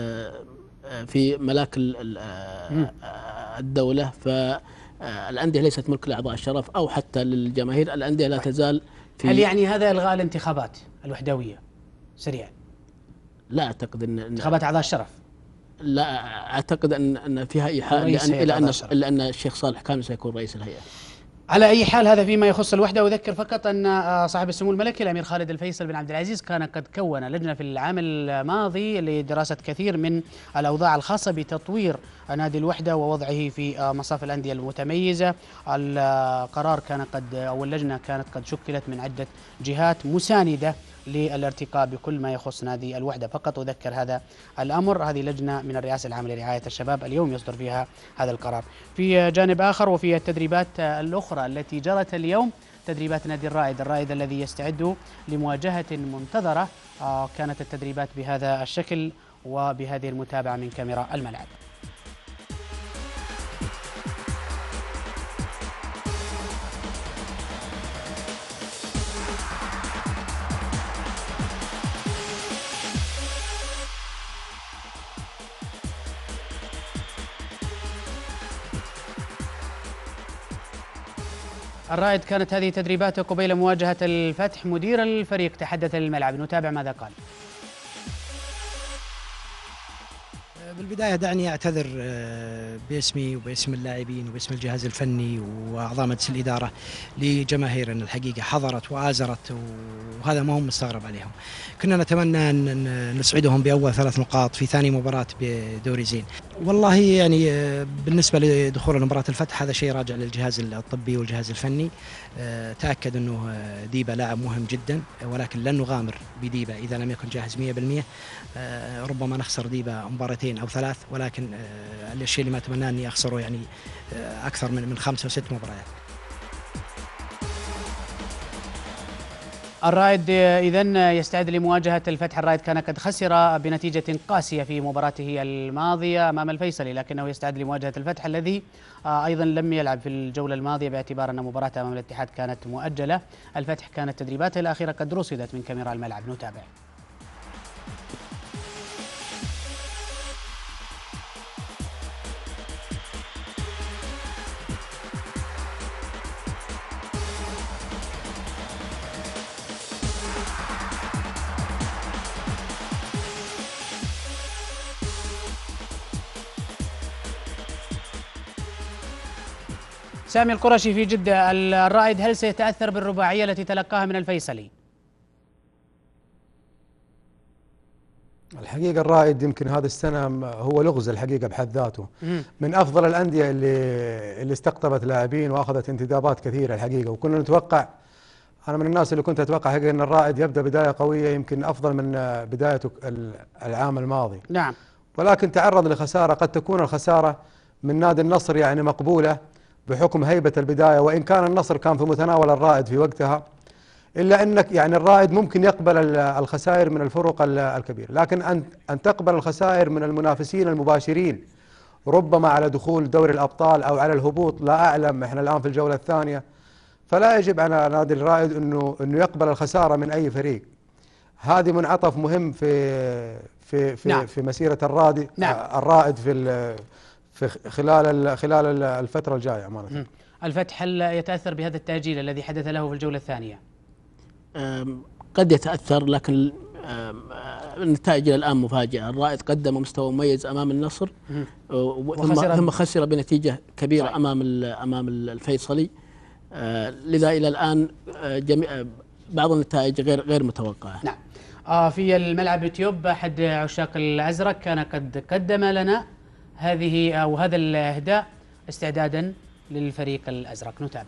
في ملاك الدولة، فالأندية ليست ملك لأعضاء الشرف أو حتى للجماهير، الأندية لا تزال في. هل يعني هذا إلغاء الانتخابات الوحدوية سريعا؟ لا أعتقد أن انتخابات أعضاء الشرف، لا أعتقد أن فيها إيحاء إلى أن الشيخ صالح كامل سيكون رئيس الهيئة. على أي حال هذا فيما يخص الوحدة. أذكر فقط أن صاحب السمو الملكي الأمير خالد الفيصل بن عبد العزيز كان قد كون لجنة في العام الماضي لدراسة كثير من الأوضاع الخاصة بتطوير نادي الوحدة ووضعه في مصاف الأندية المتميزة. القرار كان قد أو اللجنة كانت قد شكلت من عدة جهات مساندة للارتقاء بكل ما يخص نادي الوحدة. فقط أذكر هذا الأمر. هذه لجنة من الرئاسة العامة لرعاية الشباب اليوم يصدر فيها هذا القرار. في جانب آخر وفي التدريبات الأخرى التي جرت اليوم تدريبات نادي الرائد الذي يستعد لمواجهة منتظرة، كانت التدريبات بهذا الشكل وبهذه المتابعة من كاميرا الملعب. الرائد كانت هذه تدريباته قبيل مواجهة الفتح. مدير الفريق تحدث للملعب، نتابع ماذا قال. بالبداية دعني أعتذر باسمي وباسم اللاعبين وباسم الجهاز الفني وأعضاء مجلس الإدارة لجماهيرنا الحقيقة حضرت وآزرت، وهذا ما هم مستغرب عليهم. كنا نتمنى أن نسعدهم بأول 3 نقاط في ثاني مباراة بدوري زين. والله يعني بالنسبة لدخول مباراة الفتح هذا شيء راجع للجهاز الطبي والجهاز الفني. تأكد أنه ديبا لاعب مهم جدا، ولكن لن نغامر بديبا إذا لم يكن جاهز 100%. ربما نخسر ديبا مباراتين أو 3، ولكن الشيء اللي ما أتمناه أني أخسره يعني أكثر من 5 أو 6 مباريات. الرائد إذن يستعد لمواجهة الفتح. الرائد كان قد خسر بنتيجة قاسية في مباراته الماضية أمام الفيصلي، لكنه يستعد لمواجهة الفتح الذي أيضا لم يلعب في الجولة الماضية باعتبار أن مباراته أمام الاتحاد كانت مؤجلة. الفتح كانت تدريباته الأخيرة قد رصدت من كاميرا الملعب. نتابع. سامي القرشي في جدة، الرائد هل سيتأثر بالرباعية التي تلقاها من الفيصلي؟ الحقيقة الرائد يمكن هذه السنة هو لغز الحقيقة بحد ذاته، من أفضل الأندية اللي استقطبت لاعبين وأخذت انتدابات كثيرة الحقيقة، وكنا نتوقع، أنا من الناس اللي كنت أتوقع حقيقة أن الرائد يبدأ بداية قوية يمكن أفضل من بدايته العام الماضي. نعم. ولكن تعرض لخسارة، قد تكون الخسارة من نادي النصر يعني مقبولة بحكم هيبة البداية، وإن كان النصر كان في متناول الرائد في وقتها، إلا أنك يعني الرائد ممكن يقبل الخسائر من الفرق الكبيرة، لكن أن تقبل الخسائر من المنافسين المباشرين ربما على دخول دوري الأبطال أو على الهبوط لا أعلم، إحنا الآن في الجولة الثانية، فلا يجب على نادي الرائد أنه يقبل الخسارة من أي فريق. هذه منعطف مهم في مسيرة الرائد في خلال الفترة الجاية أمانة. الفتح هل يتأثر بهذا التأجيل الذي حدث له في الجولة الثانية؟ قد يتأثر، لكن النتائج الآن مفاجئة. الرائد قدم مستوى مميز أمام النصر ثم خسر بنتيجة كبيرة صحيح. أمام الفيصلي، لذا إلى الآن بعض النتائج غير متوقعة. نعم. في الملعب يوتيوب أحد عشاق الأزرق كان قد قدم لنا هذا الإهداء استعدادا للفريق الأزرق. نتابع.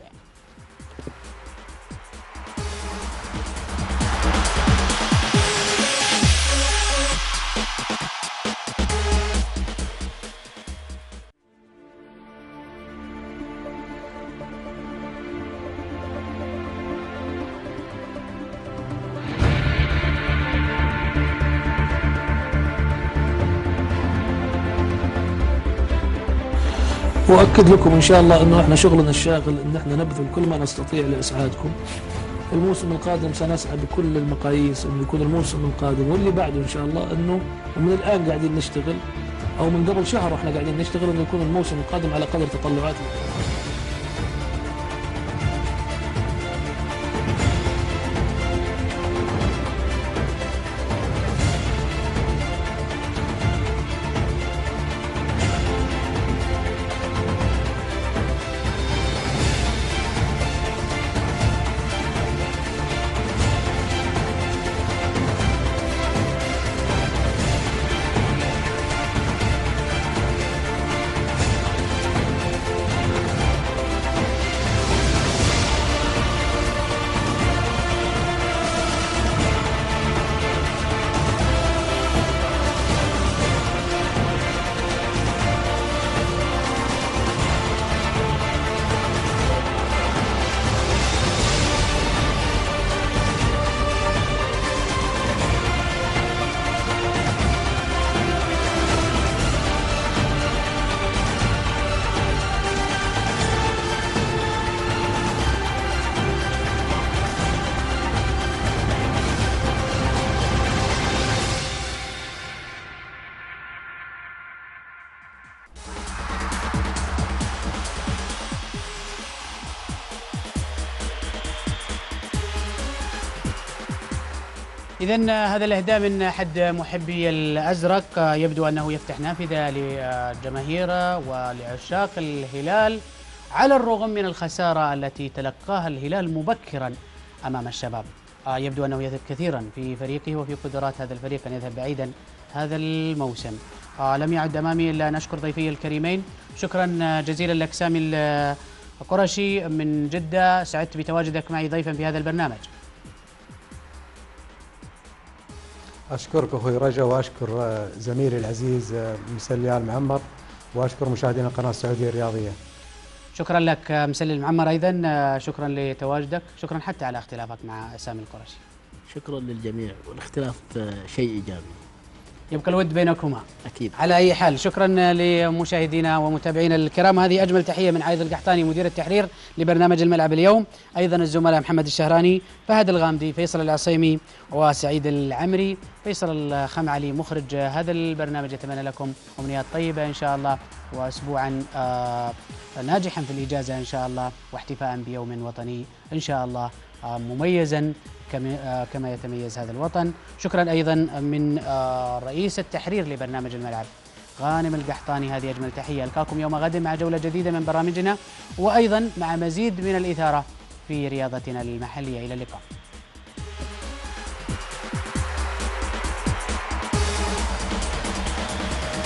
وأكد لكم إن شاء الله أنه إحنا شغلنا الشاغل أن إحنا نبذل كل ما نستطيع لإسعادكم. الموسم القادم سنسعى بكل المقاييس أنه يكون الموسم القادم واللي بعده إن شاء الله أنه، ومن الآن قاعدين نشتغل أو من قبل شهر وإحنا قاعدين نشتغل أنه يكون الموسم القادم على قدر تطلعاتنا. إذن هذا الإهداء من أحد محبي الأزرق يبدو أنه يفتح نافذة للجماهير ولعشاق الهلال، على الرغم من الخسارة التي تلقاها الهلال مبكرا أمام الشباب. يبدو أنه يثق كثيرا في فريقه وفي قدرات هذا الفريق أن يذهب بعيدا هذا الموسم. لم يعد أمامي إلا أن أشكر ضيفي الكريمين. شكرا جزيلا لك سامي القرشي من جدة، سعدت بتواجدك معي ضيفا في هذا البرنامج. أشكرك أخوي رجا، وأشكر زميلي العزيز مسلي آل معمر، وأشكر مشاهدينا القناة السعودية الرياضية. شكرا لك مسلي المعمر. أيضا شكرا لتواجدك، شكرا حتى على اختلافك مع سامي القرشي. شكرا للجميع، والاختلاف شيء إيجابي، يبقى الود بينكما أكيد. على أي حال شكرا لمشاهدينا ومتابعينا الكرام. هذه أجمل تحية من عايض القحطاني مدير التحرير لبرنامج الملعب اليوم، أيضا الزملاء محمد الشهراني، فهد الغامدي، فيصل العصيمي وسعيد العمري، فيصل الخمعلي مخرج هذا البرنامج. أتمنى لكم أمنيات طيبة إن شاء الله، وأسبوعا ناجحا في الإجازة إن شاء الله، واحتفاء بيوم وطني إن شاء الله مميزا كما يتميز هذا الوطن. شكرا أيضا من رئيس التحرير لبرنامج الملعب غانم القحطاني. هذه أجمل تحية. ألقاكم يوم غد مع جولة جديدة من برامجنا، وأيضا مع مزيد من الإثارة في رياضتنا المحلية. إلى اللقاء.